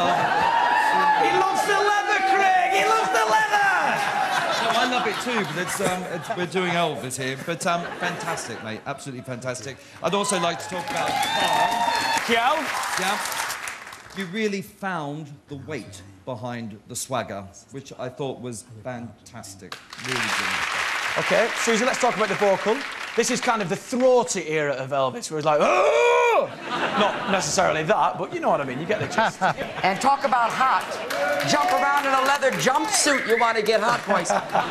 He loves the leather, Craig! He loves the leather! No, I love it too, but we're doing Elvis here. But fantastic, mate, absolutely fantastic. I'd also like to talk about Kiel? Yeah. You really found the weight behind the swagger, which I thought was fantastic. Really good. OK, Susie, let's talk about the vocal. This is kind of the throaty era of Elvis, where he's like, oh! Not necessarily that, but you know what I mean. You get the gist. And talk about hot. Jump around in a leather jumpsuit, you want to get hot, boys.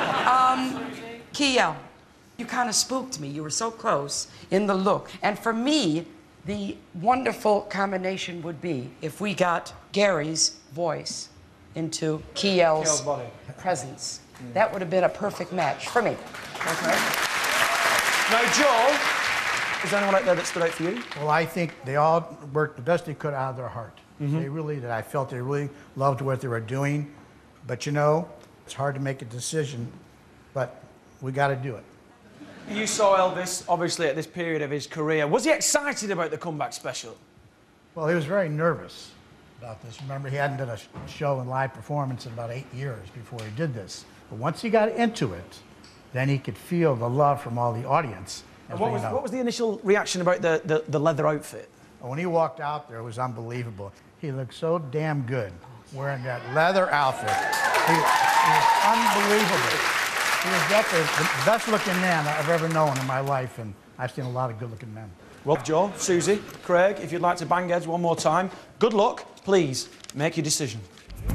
Kiel, you kind of spooked me. You were so close in the look. And for me, the wonderful combination would be if we got Gary's voice into Kiel's body. presence. That would have been a perfect match for me. Okay. Now, Joel, is there anyone out there that stood out for you? Well, I think they all worked the best they could out of their heart. They really did. I felt they really loved what they were doing. But you know, it's hard to make a decision, but we got to do it. You saw Elvis, obviously, at this period of his career. Was he excited about the comeback special? Well, he was very nervous about this. Remember, he hadn't done a show and live performance in about 8 years before he did this. But once he got into it, then he could feel the love from all the audience. What was the initial reaction about the leather outfit? When he walked out there, it was unbelievable. He looked so damn good wearing that leather outfit. He was unbelievable. He was definitely the best looking man I've ever known in my life, and I've seen a lot of good looking men. Well, Joe, Susie, Craig, if you'd like to bang heads one more time, good luck. Please make your decision. All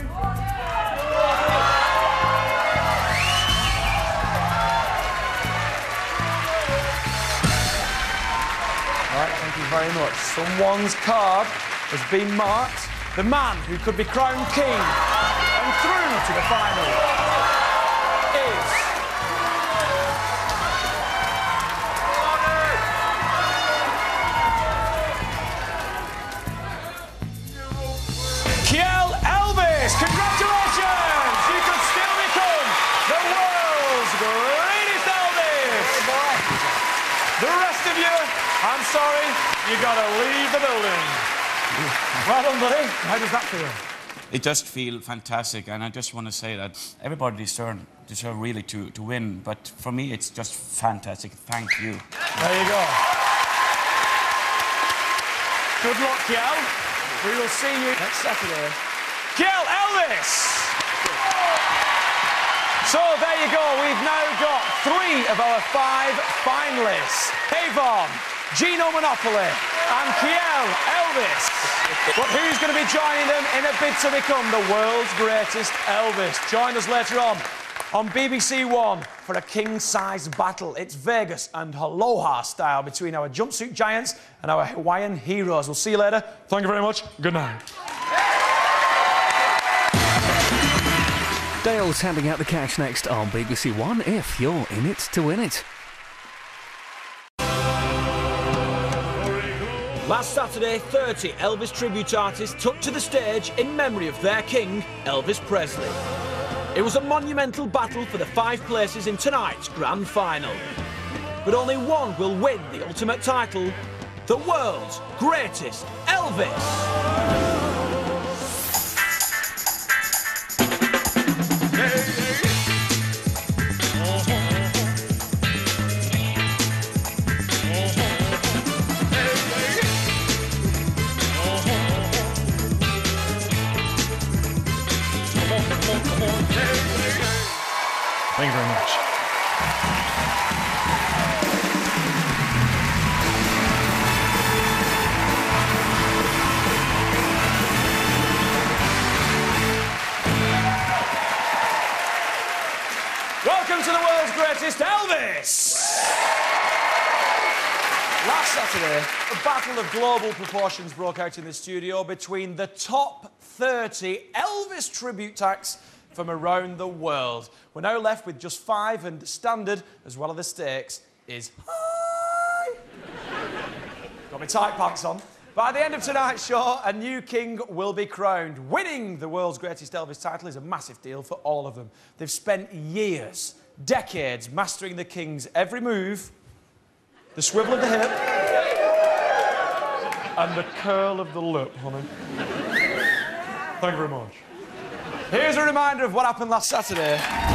right, thank you very much. Someone's card has been marked. The man who could be crowned king and through to the final is... Kiel Elvis! Congratulations! You could still become the world's greatest Elvis! The rest of you, I'm sorry, you gotta leave the building. Well done, buddy. How does that feel? It just feels fantastic, and I just want to say that everybody deserve really to win, but for me it's just fantastic. Thank you. There you go. Good luck, Kiel. We will see you next Saturday. Kiel Elvis! So there you go. We've now got 3 of our 5 finalists. Avon, Gino Monopoly, and Kiel Elvis. But who's going to be joining them in a bid to become the world's greatest Elvis? Join us later on BBC One for a king-size battle. It's Vegas and Aloha style between our jumpsuit giants and our Hawaiian heroes. We'll see you later. Thank you very much. Good night. Dale's handing out the cash next on BBC One if you're in it to win it. Last Saturday, 30 Elvis tribute artists took to the stage in memory of their king, Elvis Presley. It was a monumental battle for the 5 places in tonight's grand final. But only one will win the ultimate title, the world's greatest Elvis. Thank you very much. Welcome to the world's greatest Elvis! Last Saturday, a battle of global proportions broke out in the studio between the top 30 Elvis tribute acts from around the world. We're now left with just 5, and standard, as well as the stakes, is high. Got my tight pants on. By the end of tonight's show, a new king will be crowned. Winning the world's greatest Elvis title is a massive deal for all of them. They've spent years, decades, mastering the king's every move, the swivel of the hip, and the curl of the lip, honey. Thank you very much. Here's a reminder of what happened last Saturday.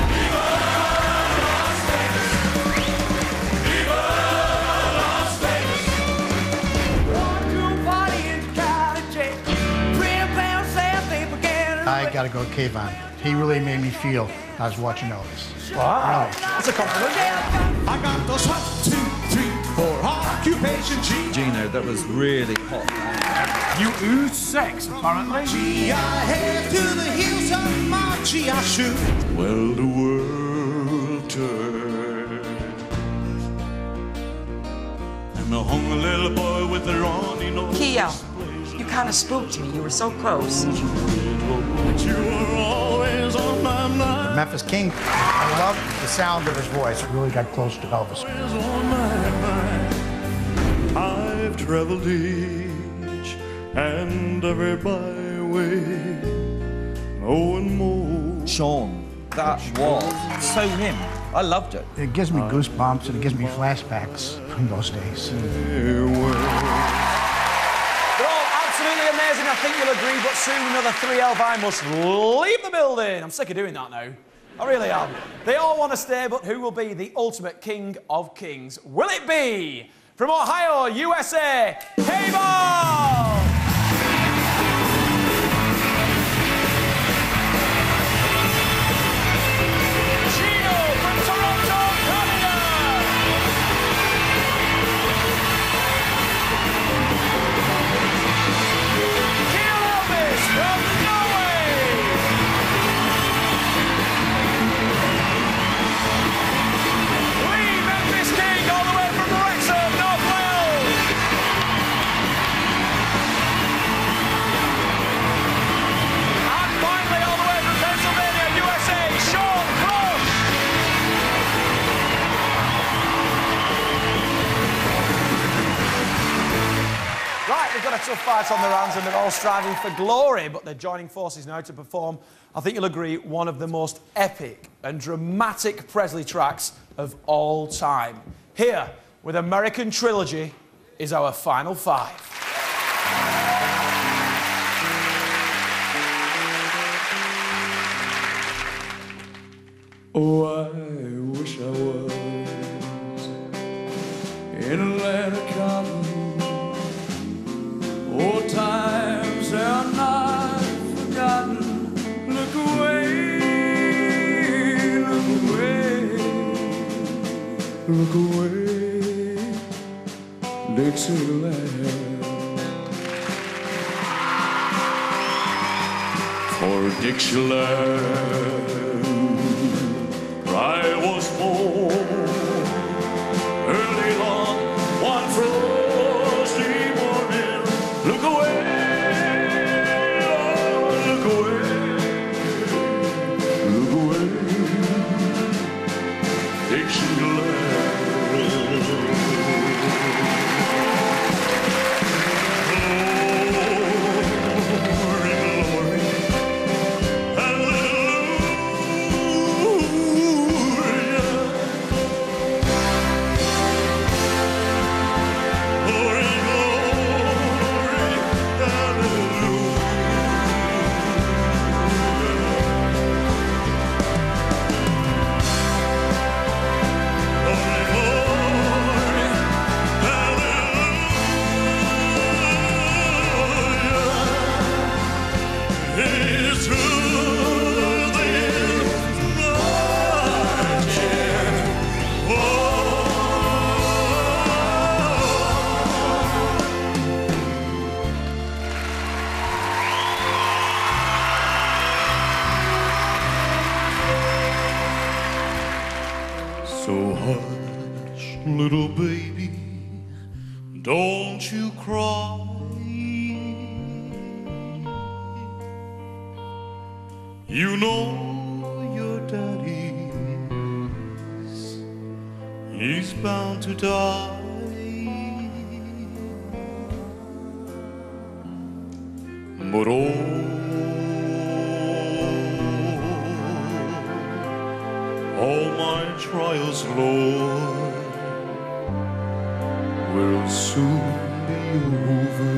I gotta go with Kayvon. He really made me feel I was watching Elvis. Wow, Really. that's a compliment. I got those 1, 2, 3, 4 occupation G. Gino, that was really hot. You ooze sex, apparently. G, I head to the hills of my G, I shoot. Well, the world turned, and the hungry little boy with the runny nose. Keo, you kind of spooked me. You were so close. You were always on my mind. Memphis King, I love the sound of his voice. It really got close to Elvis. On my mind. I've traveled each and every byway, knowing more. Sean, that was so him. I loved it. It gives me goosebumps and it gives me flashbacks from those days. They're all absolutely amazing, I think you'll agree, but soon another 3 Elvi must leave the building. I'm sick of doing that now. I really am. They all want to stay, but who will be the ultimate king of kings? Will it be, from Ohio, USA, Kayvon? Gino from Toronto, Canada. Kiel Elvis from Norway. Lee Memphis King all the way from Wrexham, North Wales. And finally all the way from Pennsylvania, USA, Sean Crush. Right, they've got a tough fight on their hands and they're all striving for glory, but they're joining forces now to perform, I think you'll agree, one of the most epic and dramatic Presley tracks of all time. Here, with American Trilogy, is our final 5. Oh, I wish I was in a land of cotton. Old times are not forgotten. Look away, look away, look away, Dixieland. For Dixieland I was born early on one frosty morning. Look away, oh, look away, Dixieland. Glory, glory, hallelujah. little baby, don't you cry. You know your daddy's, he's bound to die. But all my trials, Lord, will soon be over.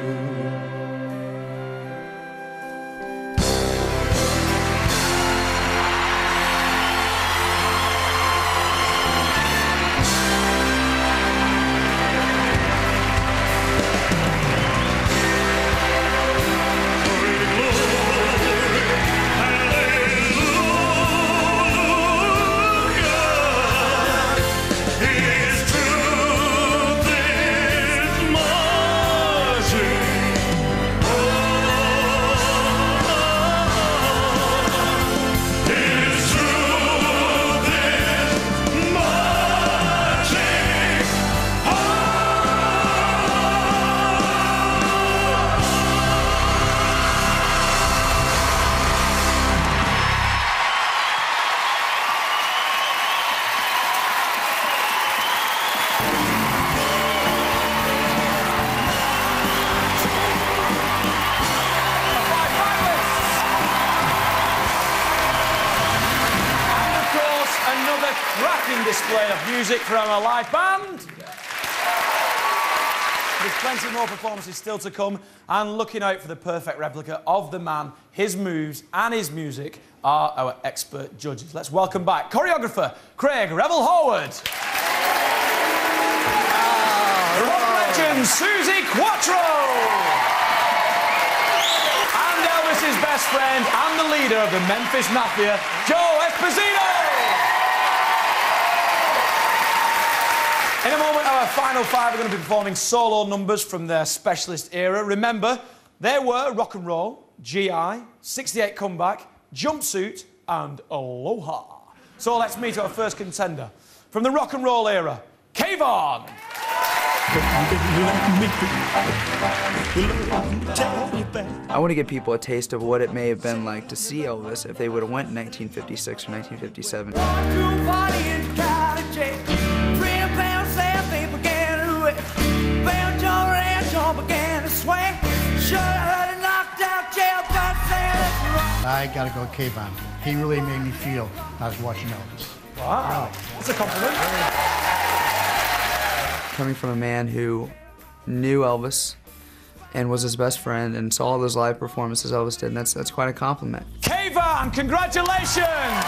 Display of music from a live band. There's plenty more performances still to come, and looking out for the perfect replica of the man, his moves and his music are our expert judges. Let's welcome back choreographer Craig Revel Howard. Rock legend Susie Quattro. And Elvis's best friend and the leader of the Memphis Mafia, Joe Esposito. In a moment, our final five are going to be performing solo numbers from their specialist era. Remember, they were Rock and Roll, GI, 68 Comeback, Jumpsuit, and Aloha. So let's meet our first contender. From the Rock and Roll era, Kayvon. I want to give people a taste of what it may have been like to see Elvis if they would have went in 1956 or 1957. I gotta go Kayvon. He really made me feel I was watching Elvis. Wow, that's a compliment. Coming from a man who knew Elvis and was his best friend and saw all those live performances Elvis did, and that's quite a compliment. Kayvon, congratulations!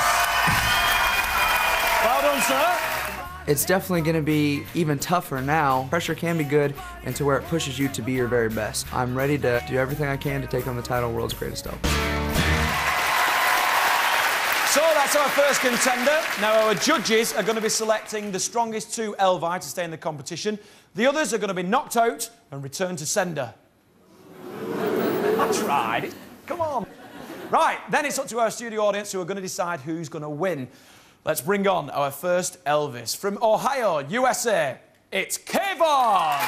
Well done, sir. It's definitely going to be even tougher now. Pressure can be good, and to where it pushes you to be your very best. I'm ready to do everything I can to take on the title World's Greatest Elvis. So that's our first contender. Now our judges are going to be selecting the strongest two Elvi to stay in the competition. The others are going to be knocked out and return to sender. I tried. Come on. Right, then it's up to our studio audience who are going to decide who's going to win. Let's bring on our first Elvis. From Ohio, USA, it's Kayvon!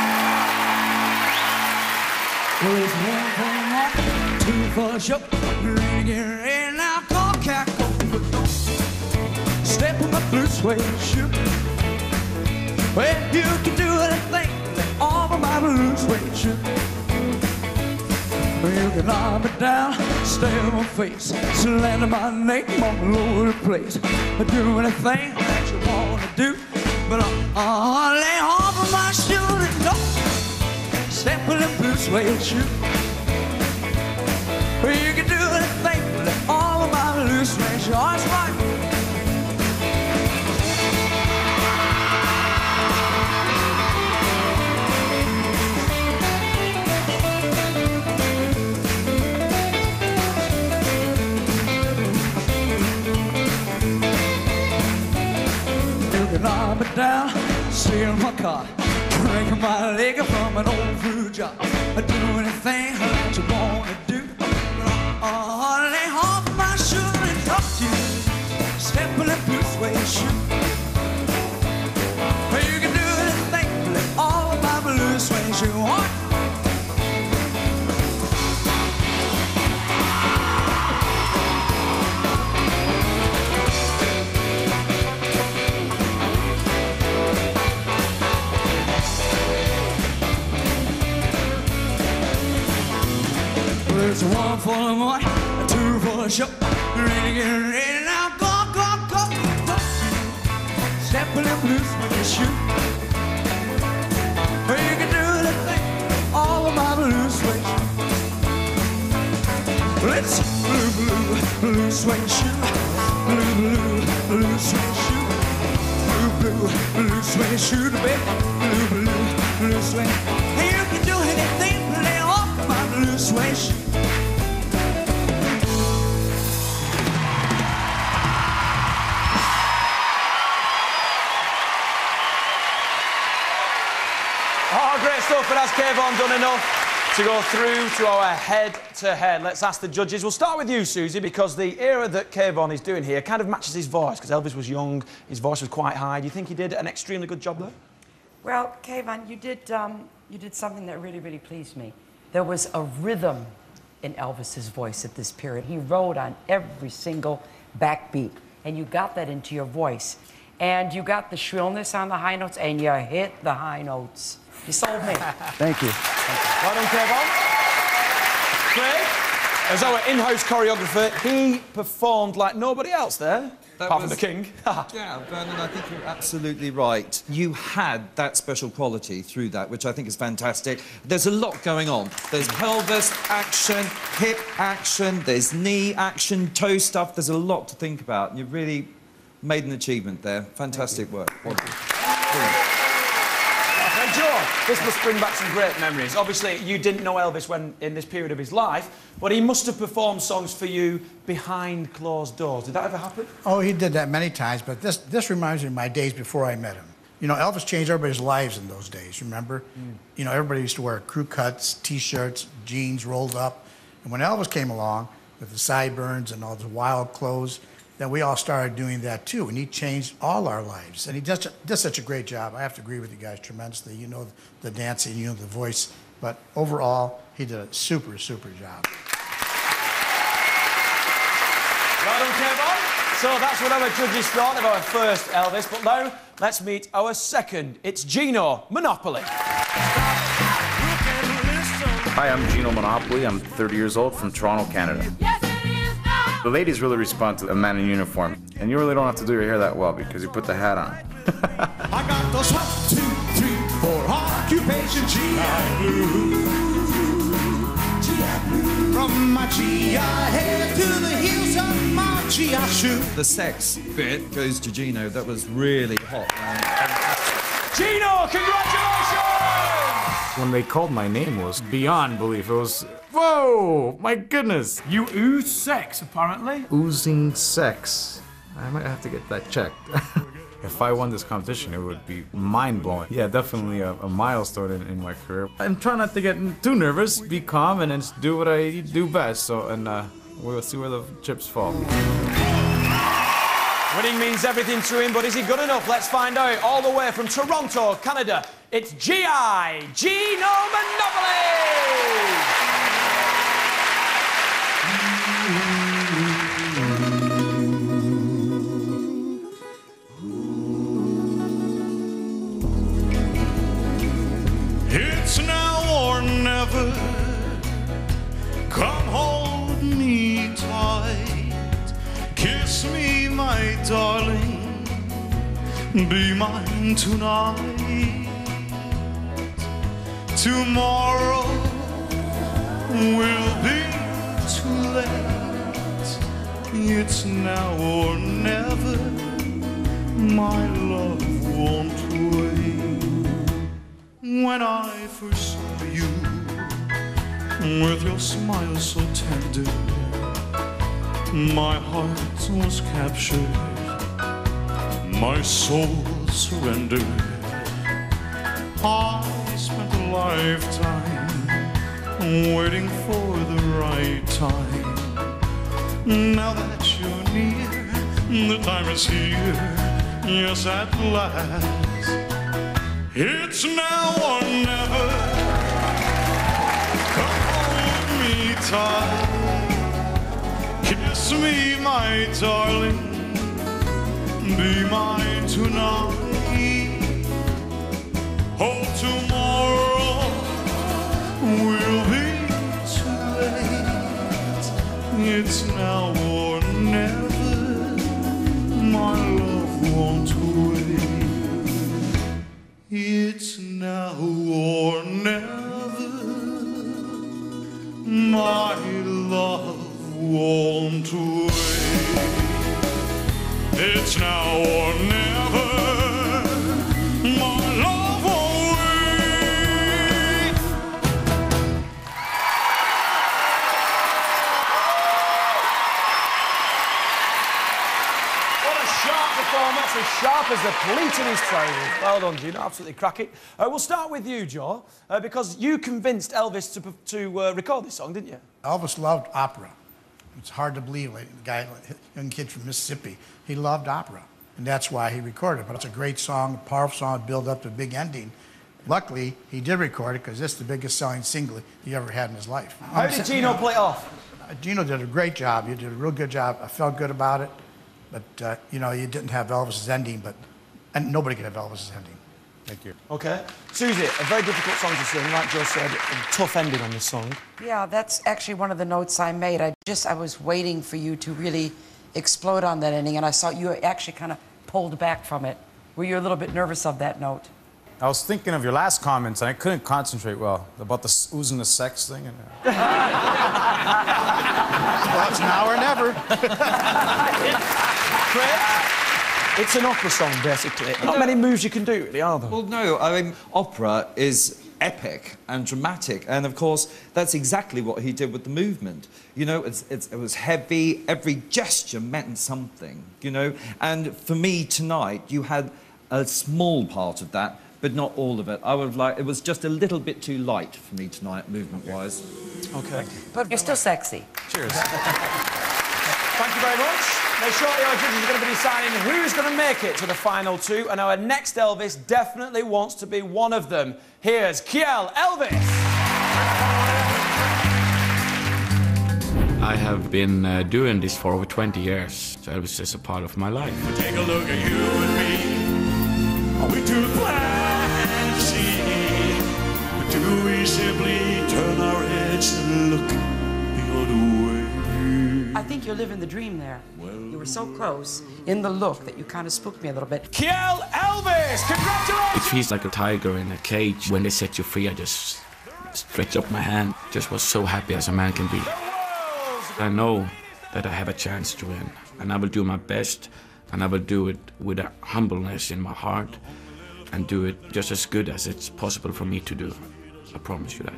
Step on my blue suede shoe. Well, you can do anything all of my blue suede shoe. You can knock me down, stay on my face, slander my name all over the place. Do anything that you want to do, but I'll lay off of my shoe and go. Step in the blue suede shoe. You can do anything with all of my blue suede shoe. That's right. Knock me down, steal my car, break my leg from an old blue job. Do anything that you want to do. Lay off my shoe and talk to you. Step in the blue suede shoe. There's one for the morning, two for the show. Ready, get ready now, go, go, go, go. Step a little loose when you shoot. Or you can do the thing all about the blue suede shoe. Let's blue, blue, blue suede shoe. Blue, blue, blue suede shoe. Blue, blue, blue suede shoe, baby. Blue, blue, blue suede. Hey, you can do anything, lay off my blue suede shoe. Oh, great stuff, but has Kayvon done enough to go through to our head-to-head? Let's ask the judges. We'll start with you, Susie, because the era that Kayvon is doing here kind of matches his voice, because Elvis was young, his voice was quite high. Do you think he did an extremely good job there? Well, Kayvon, you did something that really, really pleased me. There was a rhythm in Elvis's voice at this period. He rode on every single backbeat, and you got that into your voice. And you got the shrillness on the high notes, and you hit the high notes. You sold me. Thank you. Well done, Kayvon. Craig, as our in-house choreographer, he performed like nobody else there, apart from the king. Yeah, Vernon, I think you're absolutely right. You had that special quality through that, which I think is fantastic. There's a lot going on. There's pelvis action, hip action, there's knee action, toe stuff. There's a lot to think about. And you've really made an achievement there. Fantastic work. Wonderful. Now, George, this must bring back some great memories. Obviously, you didn't know Elvis when in this period of his life, but he must have performed songs for you behind closed doors. Did that ever happen? Oh, he did that many times, but this reminds me of my days before I met him. You know, Elvis changed everybody's lives in those days, remember? You know, everybody used to wear crew cuts, T-shirts, jeans rolled up. And when Elvis came along with the sideburns and all the wild clothes, then we all started doing that too, and he changed all our lives. And he does such a great job. I have to agree with you guys tremendously. You know the dancing, you know the voice, but overall, he did a super, super job. Well done, Kayvon. So that's what our judges thought of our first Elvis, but now let's meet our second. It's Gino Monopoly. Hi, I'm Gino Monopoly. I'm 30 years old from Toronto, Canada. The ladies really respond to a man in uniform, and you really don't have to do your hair that well because you put the hat on. I got those 1, 2, 3, 4 occupation GI Blue. GI Blue. From my GI head to the heels of my GI shoe. The sex bit goes to Gino. That was really hot. Gino, congratulations! When they called my name, it was beyond belief. It was, whoa, my goodness. You ooze sex, apparently. Oozing sex. I might have to get that checked. If I won this competition, it would be mind-blowing. Yeah, definitely a milestone in my career. I'm trying not to get too nervous, be calm, and then just do what I do best. So, and we'll see where the chips fall. Winning means everything to him, but is he good enough? Let's find out. All the way from Toronto, Canada, it's G.I. Gino Monopoly! It's now or never. Come hold me tight. Kiss me, my darling. Be mine tonight. Tomorrow will be too late. It's now or never. My love won't wait. When I first saw you, with your smile so tender, my heart was captured, my soul surrendered. I spent a lifetime waiting for the right time. Now that you're near, the time is here, yes, at last. It's now or never. Come hold me tight. Kiss me, my darling. Be mine tonight. Oh, tomorrow will be too late. It's now or never, my love won't wait. It's now or never, my love won't wait. It's now or never, my love won't wait. What a sharp performance, as sharp as the pleat in his trousers. Well done, Gino, absolutely cracking. We'll start with you, Joe, because you convinced Elvis to record this song, didn't you? Elvis loved opera. It's hard to believe, like, the guy, young kid from Mississippi, he loved opera, and that's why he recorded it. But it's a great song, a powerful song, build up to a big ending. Luckily, he did record it because this is the biggest selling single he ever had in his life. How did Gino play it off? Gino did a great job. You did a real good job. I felt good about it, but you know, you didn't have Elvis's ending, and nobody could have Elvis's ending. Thank you. Okay. Susie, a very difficult song to sing, like Joe said, a tough ending on this song. Yeah, that's actually one of the notes I made. I was waiting for you to really explode on that ending, and I saw you actually kind of pulled back from it. Were you a little bit nervous of that note? I was thinking of your last comments, and I couldn't concentrate well about the oozing the sex thing. And, well, it's now or never. It's an opera song, basically. Not many moves you can do, really, are there? Well, no, I mean, opera is epic and dramatic, and of course, that's exactly what he did with the movement. You know, it was heavy, every gesture meant something, you know? And for me tonight, you had a small part of that, but not all of it. I would have liked, it was just a little bit too light for me tonight, movement-wise. Okay. But you're still sexy. Cheers. Thank you very much. Now, shortly, our judges are going to be deciding who's going to make it to the final two, and our next Elvis definitely wants to be one of them. Here's Kiel Elvis. I have been doing this for over 20 years, so Elvis is a part of my life. Take a look at you and me. Are we too fancy? Or do we simply turn our heads and look the other way? I think you're living the dream there. You were so close in the look that you kind of spooked me a little bit. Kiel Elvis, congratulations! It feels like a tiger in a cage. When they set you free, I just stretch up my hand. Just was so happy as a man can be. I know that I have a chance to win, and I will do my best, and I will do it with a humbleness in my heart, and do it just as good as it's possible for me to do. I promise you that.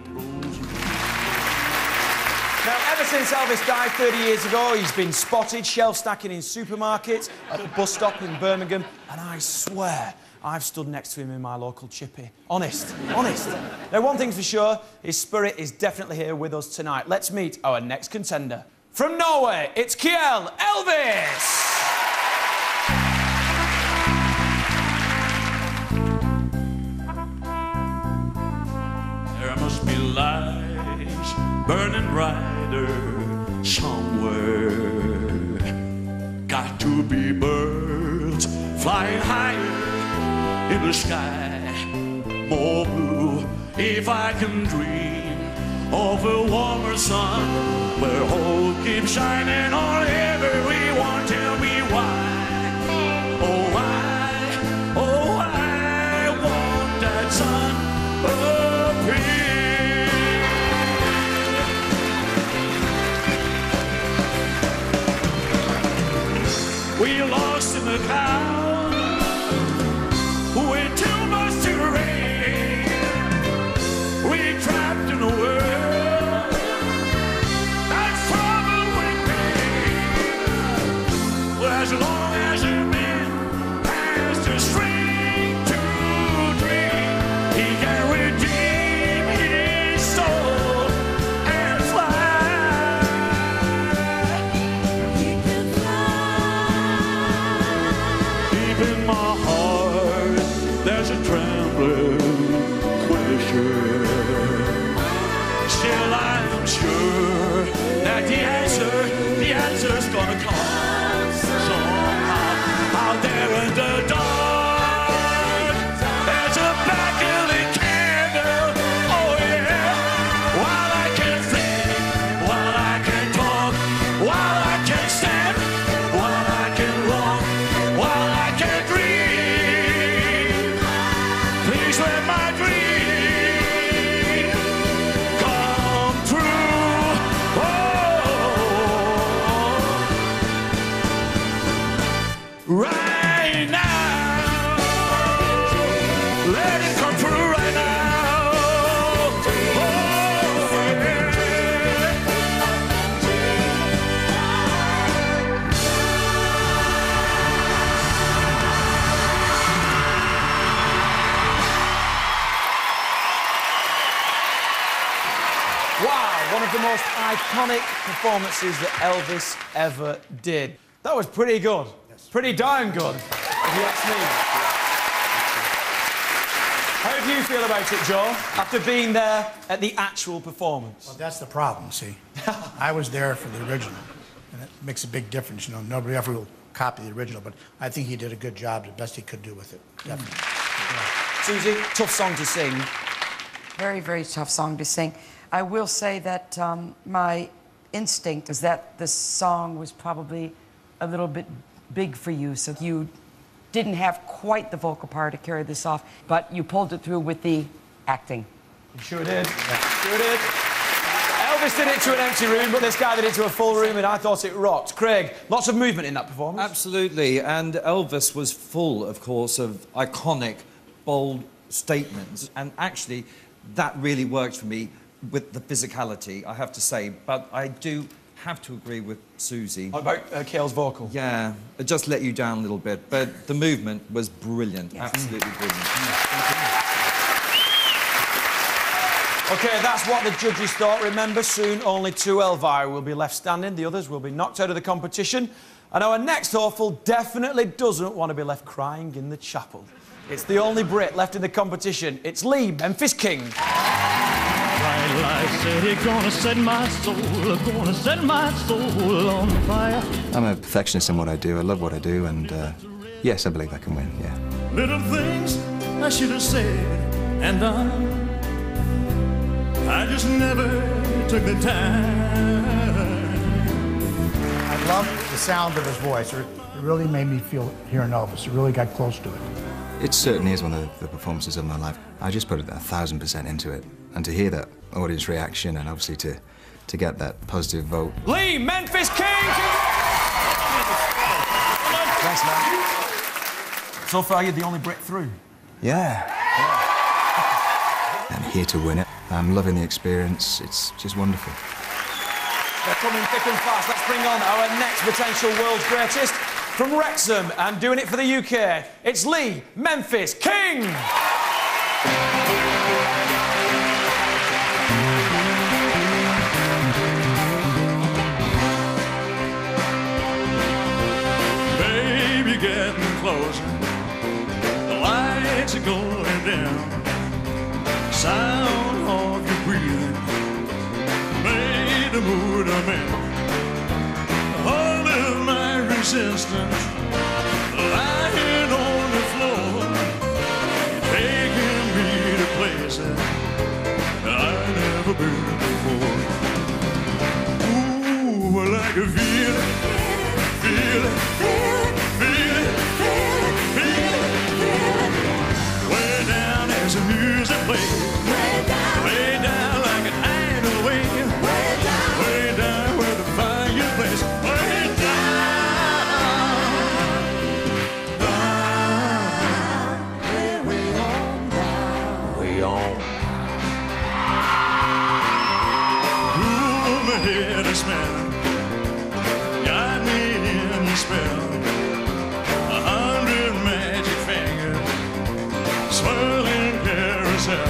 Now, ever since Elvis died 30 years ago, he's been spotted shelf stacking in supermarkets, at the bus stop in Birmingham, and I swear I've stood next to him in my local chippy. Honest, honest. Now, one thing's for sure, his spirit is definitely here with us tonight. Let's meet our next contender. From Norway, it's Kiel Elvis! There must be lights burning brighter somewhere. Got to be birds flying higher in the sky, more blue. If I can dream of a warmer sun where hope keeps shining on everyone, tell me why. Oh, why? Oh, I want that sun up here. We lost in the crowd with too much to rain. We trapped in a world that's troubled with pain. Well, as long as a man has the strength to dream, he can redeem his soul and fly. He can fly. Deep in my heart, there's a trembling question. Still, I'm sure that the answer's gonna come somehow. Out there in the dark, there's a backlit candle. Oh yeah, while I can think, while I can talk, while Wow, one of the most iconic performances that Elvis ever did. That was pretty good. Yes. Pretty darn good, if you ask me. How do you feel about it, Joe, after being there at the actual performance? Well, that's the problem, see. I was there for the original, and it makes a big difference. You know, nobody ever will copy the original, but I think he did a good job, the best he could do with it, definitely. Yeah. Susie, tough song to sing. Very, very tough song to sing. I will say that my instinct is that the song was probably a little bit big for you, so you didn't have quite the vocal power to carry this off, but you pulled it through with the acting. You sure did. Yeah. Sure did. Elvis did it to an empty room, but this guy did it to a full room, and I thought it rocked. Craig, lots of movement in that performance. Absolutely, and Elvis was full, of course, of iconic, bold statements, and actually, that really worked for me with the physicality, I have to say, but I do have to agree with Susie. What about Cale's vocal? Yeah, it just let you down a little bit, but the movement was brilliant, absolutely brilliant. OK, that's what the judges thought. Remember, soon only 2 Elvira will be left standing. The others will be knocked out of the competition. And our next hopeful definitely doesn't want to be left crying in the chapel. It's the only Brit left in the competition. It's Lee Memphis King. Bright light city, gonna set my soul, gonna set my soul on fire. I'm a perfectionist in what I do. I love what I do, and yes, I believe I can win, yeah. Little things I should have said and done, I just never took the time. I love the sound of his voice. It really made me feel hearing Elvis. It really got close to it. It certainly is one of the performances of my life. I just put 1,000% into it. And to hear that audience reaction and obviously to get that positive vote. Lee Memphis King! Thanks, man. So far, you're the only Brit through. Yeah. I'm here to win it. I'm loving the experience. It's just wonderful. They're coming thick and fast. Let's bring on our next potential world's greatest. From Wrexham and doing it for the UK, it's Lee Memphis King! Baby, getting closer, the lights are going down, sound of your breathing made the mood I'm in. All of my resistance lying on the floor, taking me to places I've never been before. Ooh, I can feel it, feel it, feel it, feel it. Way down as the music plays, way down like an hideaway, way down where the fireplace. Head a smell, got me in the spell. 100 magic fingers, swirling carousel.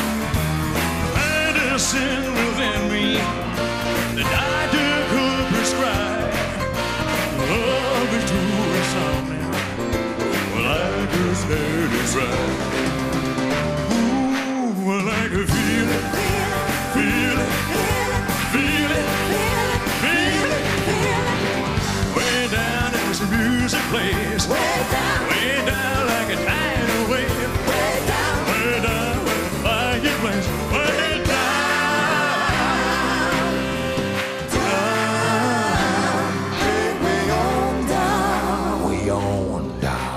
Medicine within me, the doctor could prescribe. Love is true insomnia, well I just let it ride. Ooh, well I can feel it, feel it. Feel it, feel it, feel it. Way down as the music plays. Way down like a tidal wave. Way down where the fireplace. Way down, way on down, way on down.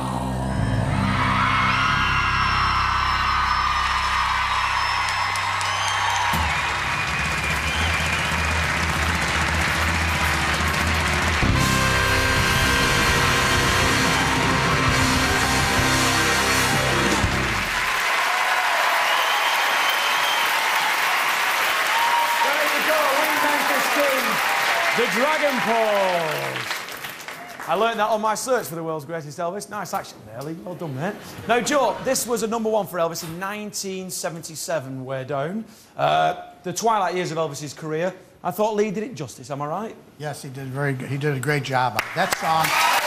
The Dragon Pause. I learned that on my search for the world's greatest Elvis. Nice action there, Lee. Well done, mate. Now, Joe, this was a #1 for Elvis in 1977, we're down. The twilight years of Elvis's career. I thought Lee did it justice, am I right? Yes, he did very good. He did a great job on it. That song.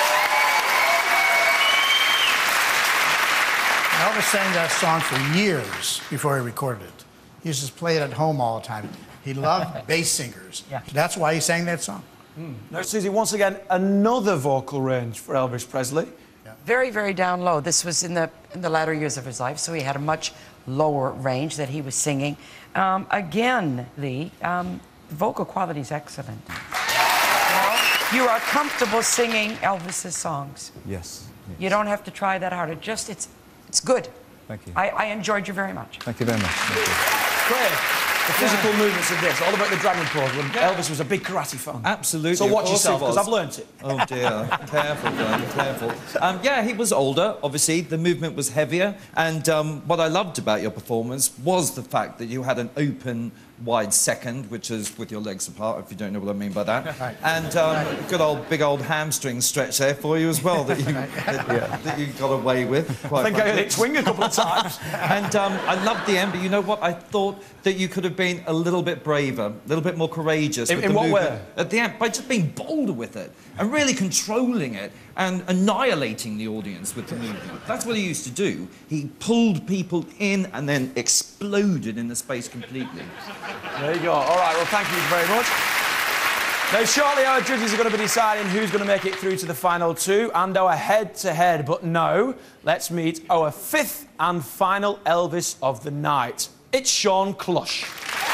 Elvis sang that song for years before he recorded it. He used to play it at home all the time. He loved bass singers. Yeah. That's why he sang that song. Now, Susie, once again, another vocal range for Elvis Presley. Very, very down low. This was in the latter years of his life, so he had a much lower range that he was singing. Again, Lee, vocal quality is excellent. You are comfortable singing Elvis's songs. Yes. You don't have to try that hard. It's good. Thank you. I enjoyed you very much. Thank you very much. Thank you. Craig, the physical movements of this, all about the dragon pose, when Elvis was a big karate fan. Absolutely. So watch of course yourself, he was. because I've learnt it. Oh dear, careful, Glenn, careful. Yeah, he was older, obviously, the movement was heavier, and what I loved about your performance was the fact that you had an open, wide second, which is with your legs apart, if you don't know what I mean by that. Right. And good old, big old hamstring stretch there for you as well, that you got away with. I think I heard it swing a couple of times. And I loved the end, but you know what? I thought that you could have been a little bit braver, a little bit more courageous. In what way? At the end, by just being bolder with it and really controlling it and annihilating the audience with the movement. That's what he used to do. He pulled people in and then exploded in the space completely. There you go. All right, well, thank you very much. Now, shortly, our judges are going to be deciding who's going to make it through to the final two and our head-to-head. But now, let's meet our fifth and final Elvis of the night. It's Sean Clush.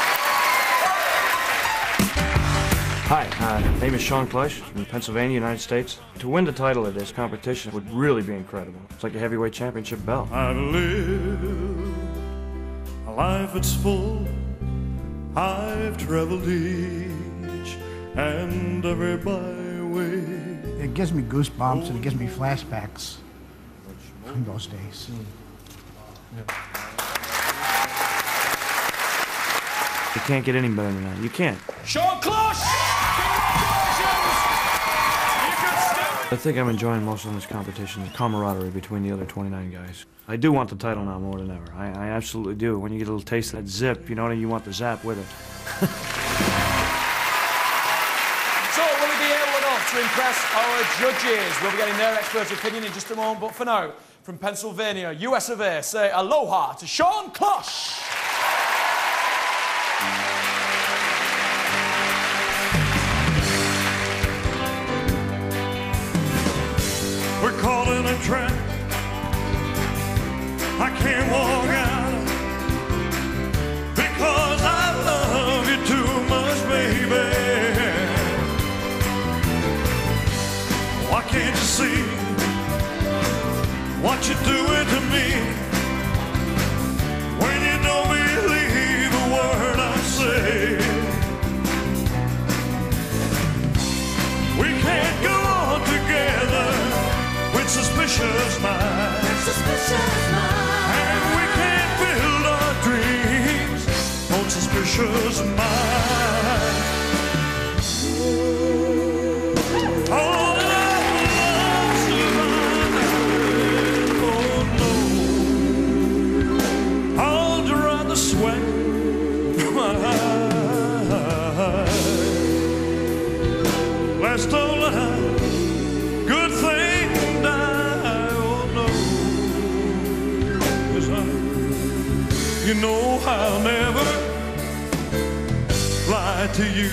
Hi, my name is Sean Clush from Pennsylvania, United States. To win the title of this competition would really be incredible. It's like a heavyweight championship belt. I've lived a life that's full. I've traveled each and every byway. It gives me goosebumps and it gives me flashbacks from those days. You can't get any better than that. You can't. Sean Clush! I think I'm enjoying most of this competition, the camaraderie between the other 29 guys. I do want the title now more than ever. I absolutely do. When you get a little taste of that zip, you know, you want the zap with it. So, will he be able enough to impress our judges? We'll be getting their expert opinion in just a moment, but for now, from Pennsylvania, US of A, say aloha to Sean Clush! We're caught in a trap. I can't walk out because I love you too much, baby. Why can't you see what you're doing to me when you don't believe a word I say? We can't go on together with suspicious minds. And we can't build our dreams on suspicious minds. Oh, no. I'll dry the sweat from my eyes. Last all night, good thing die, oh no. 'Cause you know I'll never lie to you.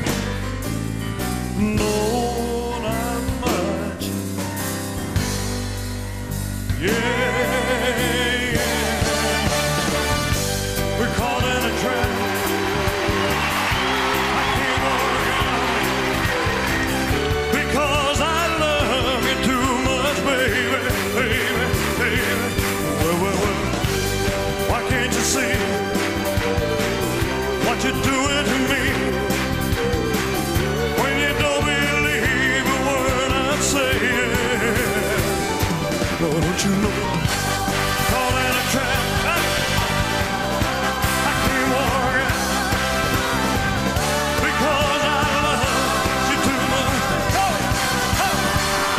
No, not much. Yeah, we're caught in a trap. I can't walk out because I love you too much, baby, baby, baby. Well, why can't you see what you're doing to me when you don't believe a word I say? No, don't you know? Caught in a trap. I can't walk out because I love you too much.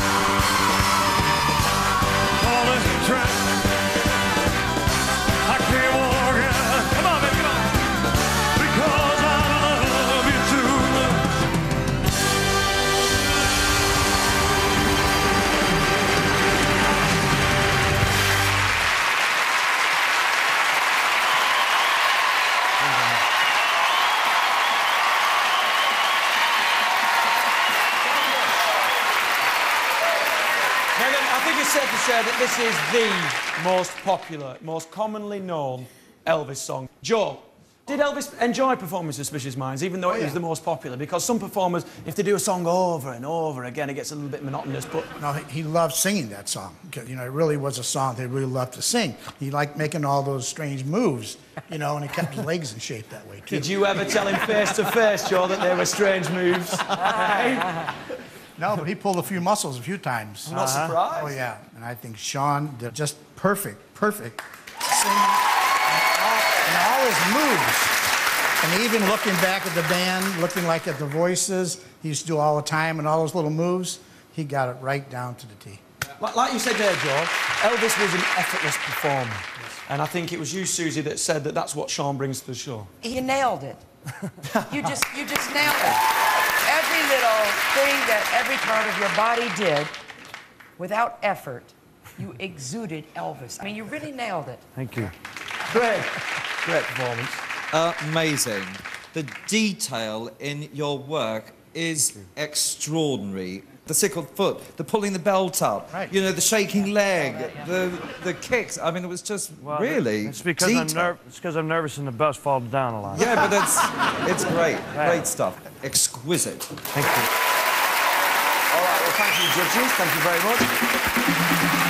think it's safe to say that this is the most popular, most commonly known Elvis song. Joe, did Elvis enjoy performing Suspicious Minds, even though it was the most popular? Because some performers, if they do a song over and over again, it gets a little bit monotonous, but... No, he loved singing that song. You know, it really was a song they really loved to sing. He liked making all those strange moves, you know, and he kept his legs in shape that way, too. Did you ever tell him face-to-face, Joe, that they were strange moves? No, but he pulled a few muscles a few times. I'm not surprised. Oh, yeah. And I think Sean did just perfect singing and all his moves. And even looking back at the band, looking like at the voices he used to do all the time and all those little moves, he got it right down to the T. Like you said there, Joe, Elvis was an effortless performer. And I think it was you, Susie, that said that that's what Sean brings to the show. You nailed it. you just nailed it. Every little thing that every part of your body did, without effort, you exuded Elvis. I mean, you really nailed it. Thank you. Great performance. Amazing. The detail in your work is extraordinary. The sickled foot, the pulling the belt up, you know, the shaking leg, the kicks. I mean, it was just really It's because I'm nervous and the bus falls down a lot. Yeah, but it's great. Great stuff. Exquisite. Thank you. All right, well, thank you, judges. Thank you very much.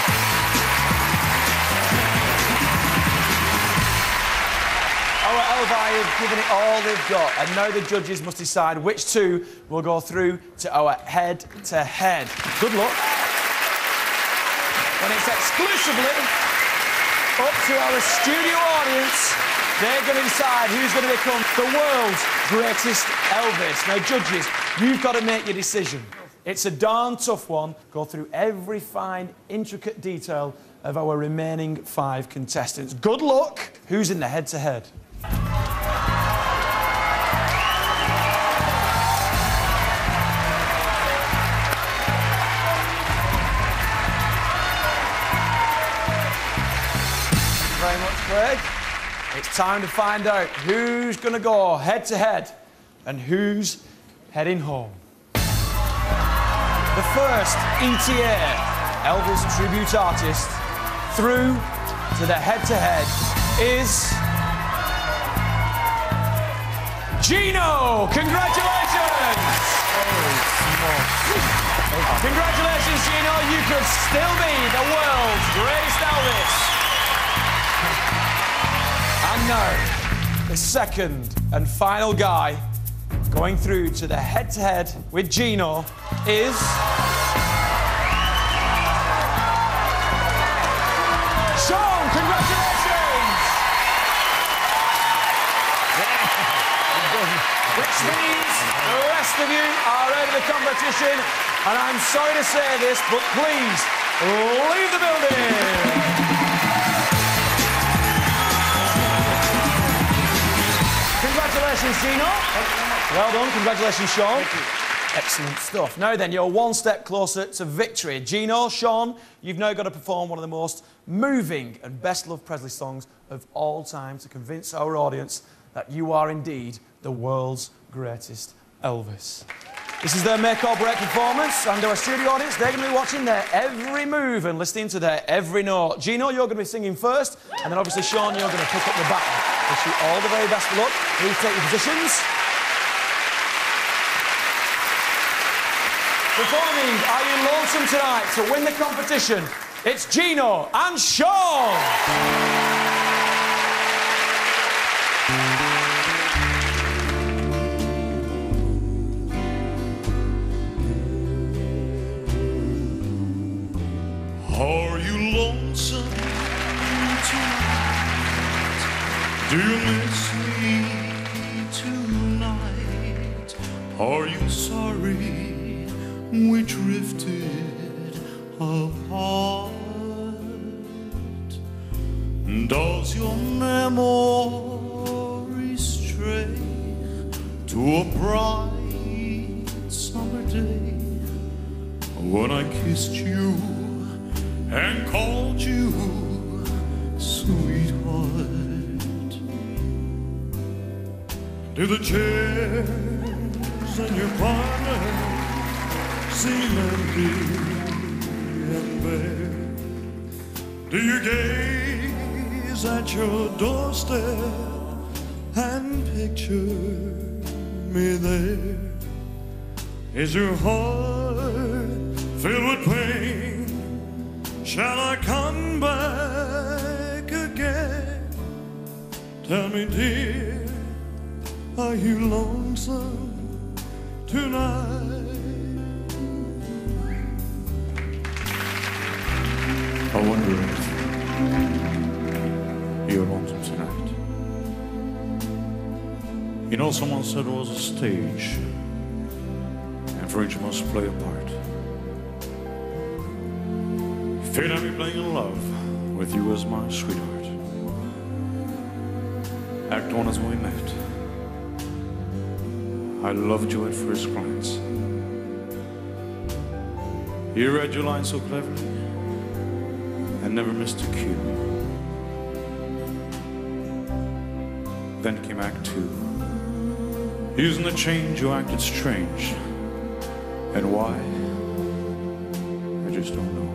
Elvi have given it all they've got, and now the judges must decide which two will go through to our head-to-head. Good luck. When it's exclusively up to our studio audience, they're going to decide who's going to become the world's greatest Elvis. Now, judges, you've got to make your decision. It's a darn tough one. Go through every fine, intricate detail of our remaining 5 contestants. Good luck. Who's in the head-to-head? Very much, Craig. It's time to find out who's going to go head-to-head and who's heading home. The first ETA Elvis tribute artist through to the head-to-head is Gino. Congratulations! Congratulations, Gino. You could still be the world's greatest Elvis. And now, the second and final guy going through to the head-to-head with Gino is... Sean, congratulations! Which means the rest of you are out of the competition, and I'm sorry to say this, but please leave the building! Congratulations, Gino. Well done. Congratulations, Sean. Excellent stuff. Now then, you're one step closer to victory. Gino, Sean, you've now got to perform one of the most moving and best-loved Presley songs of all time to convince our audience that you are indeed the world's greatest Elvis. This is their make or break performance, and our studio audience, they're going to be watching their every move and listening to their every note. Gino, you're going to be singing first, and then obviously, Sean, you're going to pick up the baton. Wish you all the very best of luck. Please take your positions. Performing Are You Lonesome Tonight to win the competition, it's Gino and Sean. Are you lonesome tonight? Do you miss me tonight? Are you sorry we drifted apart? Does your memory stray to a bright summer day when I kissed you and called you sweetheart? Do the chairs in your parlor seem empty and bare. Do you gaze at your doorstep and picture me there? Is your heart filled with pain? Shall I come back again? Tell me, dear, are you lonesome tonight? I wonder if you're lonesome tonight. You know, someone said it was a stage, and for each must play a part. Fate had me playing in love with you as my sweetheart. Act 1 is when we met. I loved you at first glance. You read your lines so cleverly and never missed a cue. Then came Act 2. Using the change, you acted strange. And why? I just don't know.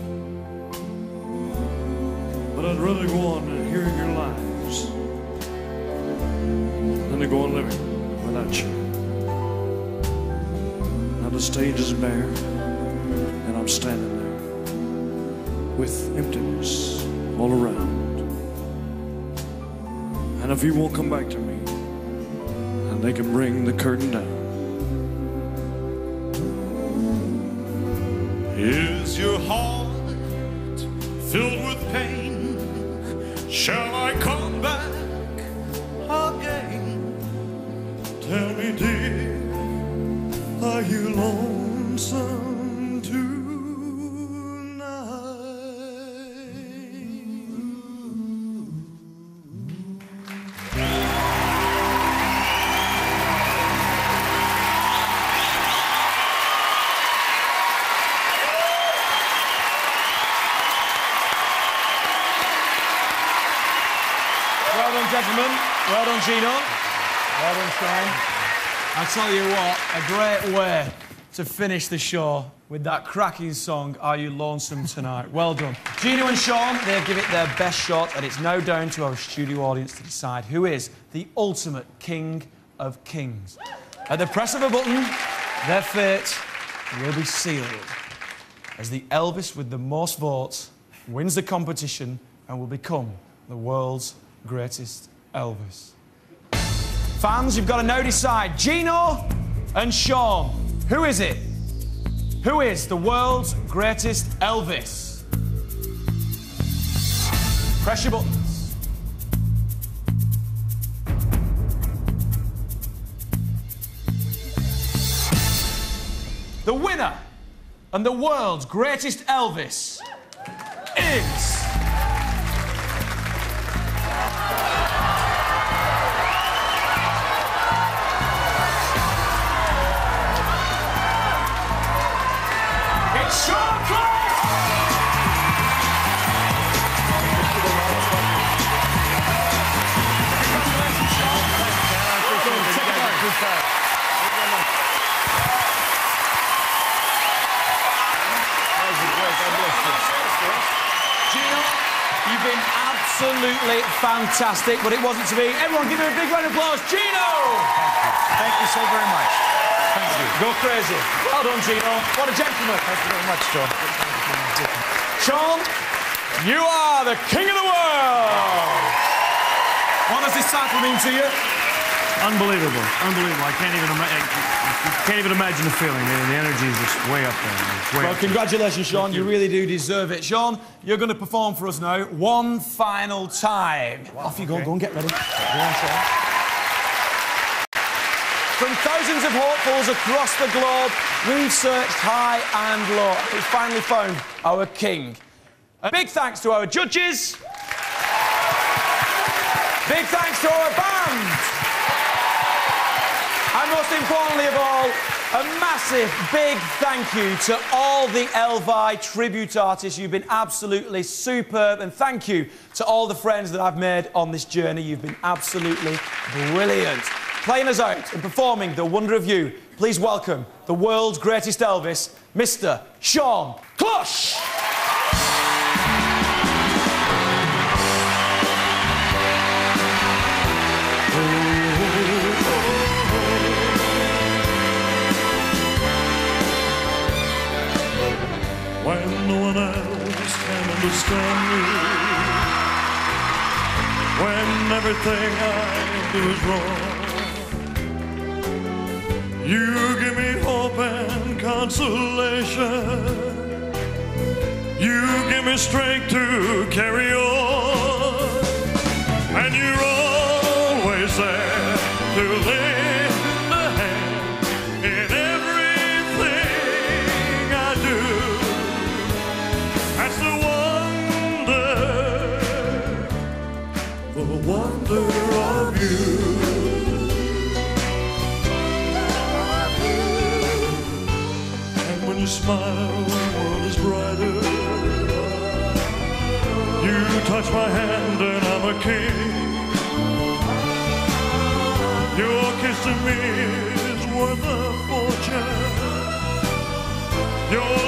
But I'd rather go on and hear your lives than to go on living without you. Now the stage is bare, and I'm standing there with emptiness all around. And if you won't come back to me, and they can bring the curtain down. Is your heart filled with pain? Shall I come back again? Tell me, dear, are you lonesome tonight? Well done, gentlemen. Well done, Gino. Well done, Sean. I tell you what, a great way to finish the show with that cracking song, Are You Lonesome Tonight? Well done. Gino and Sean, they'll give it their best shot, and it's now down to our studio audience to decide who is the ultimate king of kings. At the press of a button, their fate will be sealed as the Elvis with the most votes wins the competition and will become the world's greatest Elvis. Fans, you've got to now decide. Gino and Sean, who is it? Who is the world's greatest Elvis? Press your buttons. The winner and the world's greatest Elvis is... Sean Clark! Gino, you've been absolutely fantastic, but it wasn't to be. Everyone give him a big round of applause. Gino! Thank you so very much. Thank you. Go crazy. Well done, Gino. What a gentleman. Thank you very much, Sean. Sean, you are the king of the world. What does this title mean to you? Unbelievable. Unbelievable. I can't even imagine the feeling. The energy is just way up there. Well, congratulations, Sean. You really do deserve it. Sean, you're going to perform for us now one final time. Wow, off you go. Go and get ready. Go on, Sean. From thousands of hopefuls across the globe, we've searched high and low. We've finally found our king. A big thanks to our judges. Big thanks to our band. And most importantly of all, a massive big thank you to all the Elvi tribute artists. You've been absolutely superb. And thank you to all the friends that I've made on this journey. You've been absolutely brilliant. Playing us out and performing The Wonder of You, please welcome the world's greatest Elvis, Mr. Sean Clush! understand me when everything I do is wrong. You give me hope and consolation. You give me strength to carry on. And you're always there to lend a hand in everything I do. That's the wonder of you. And when you smile, the world is brighter. You touch my hand and I'm a king. Your kiss to me is worth a fortune. Your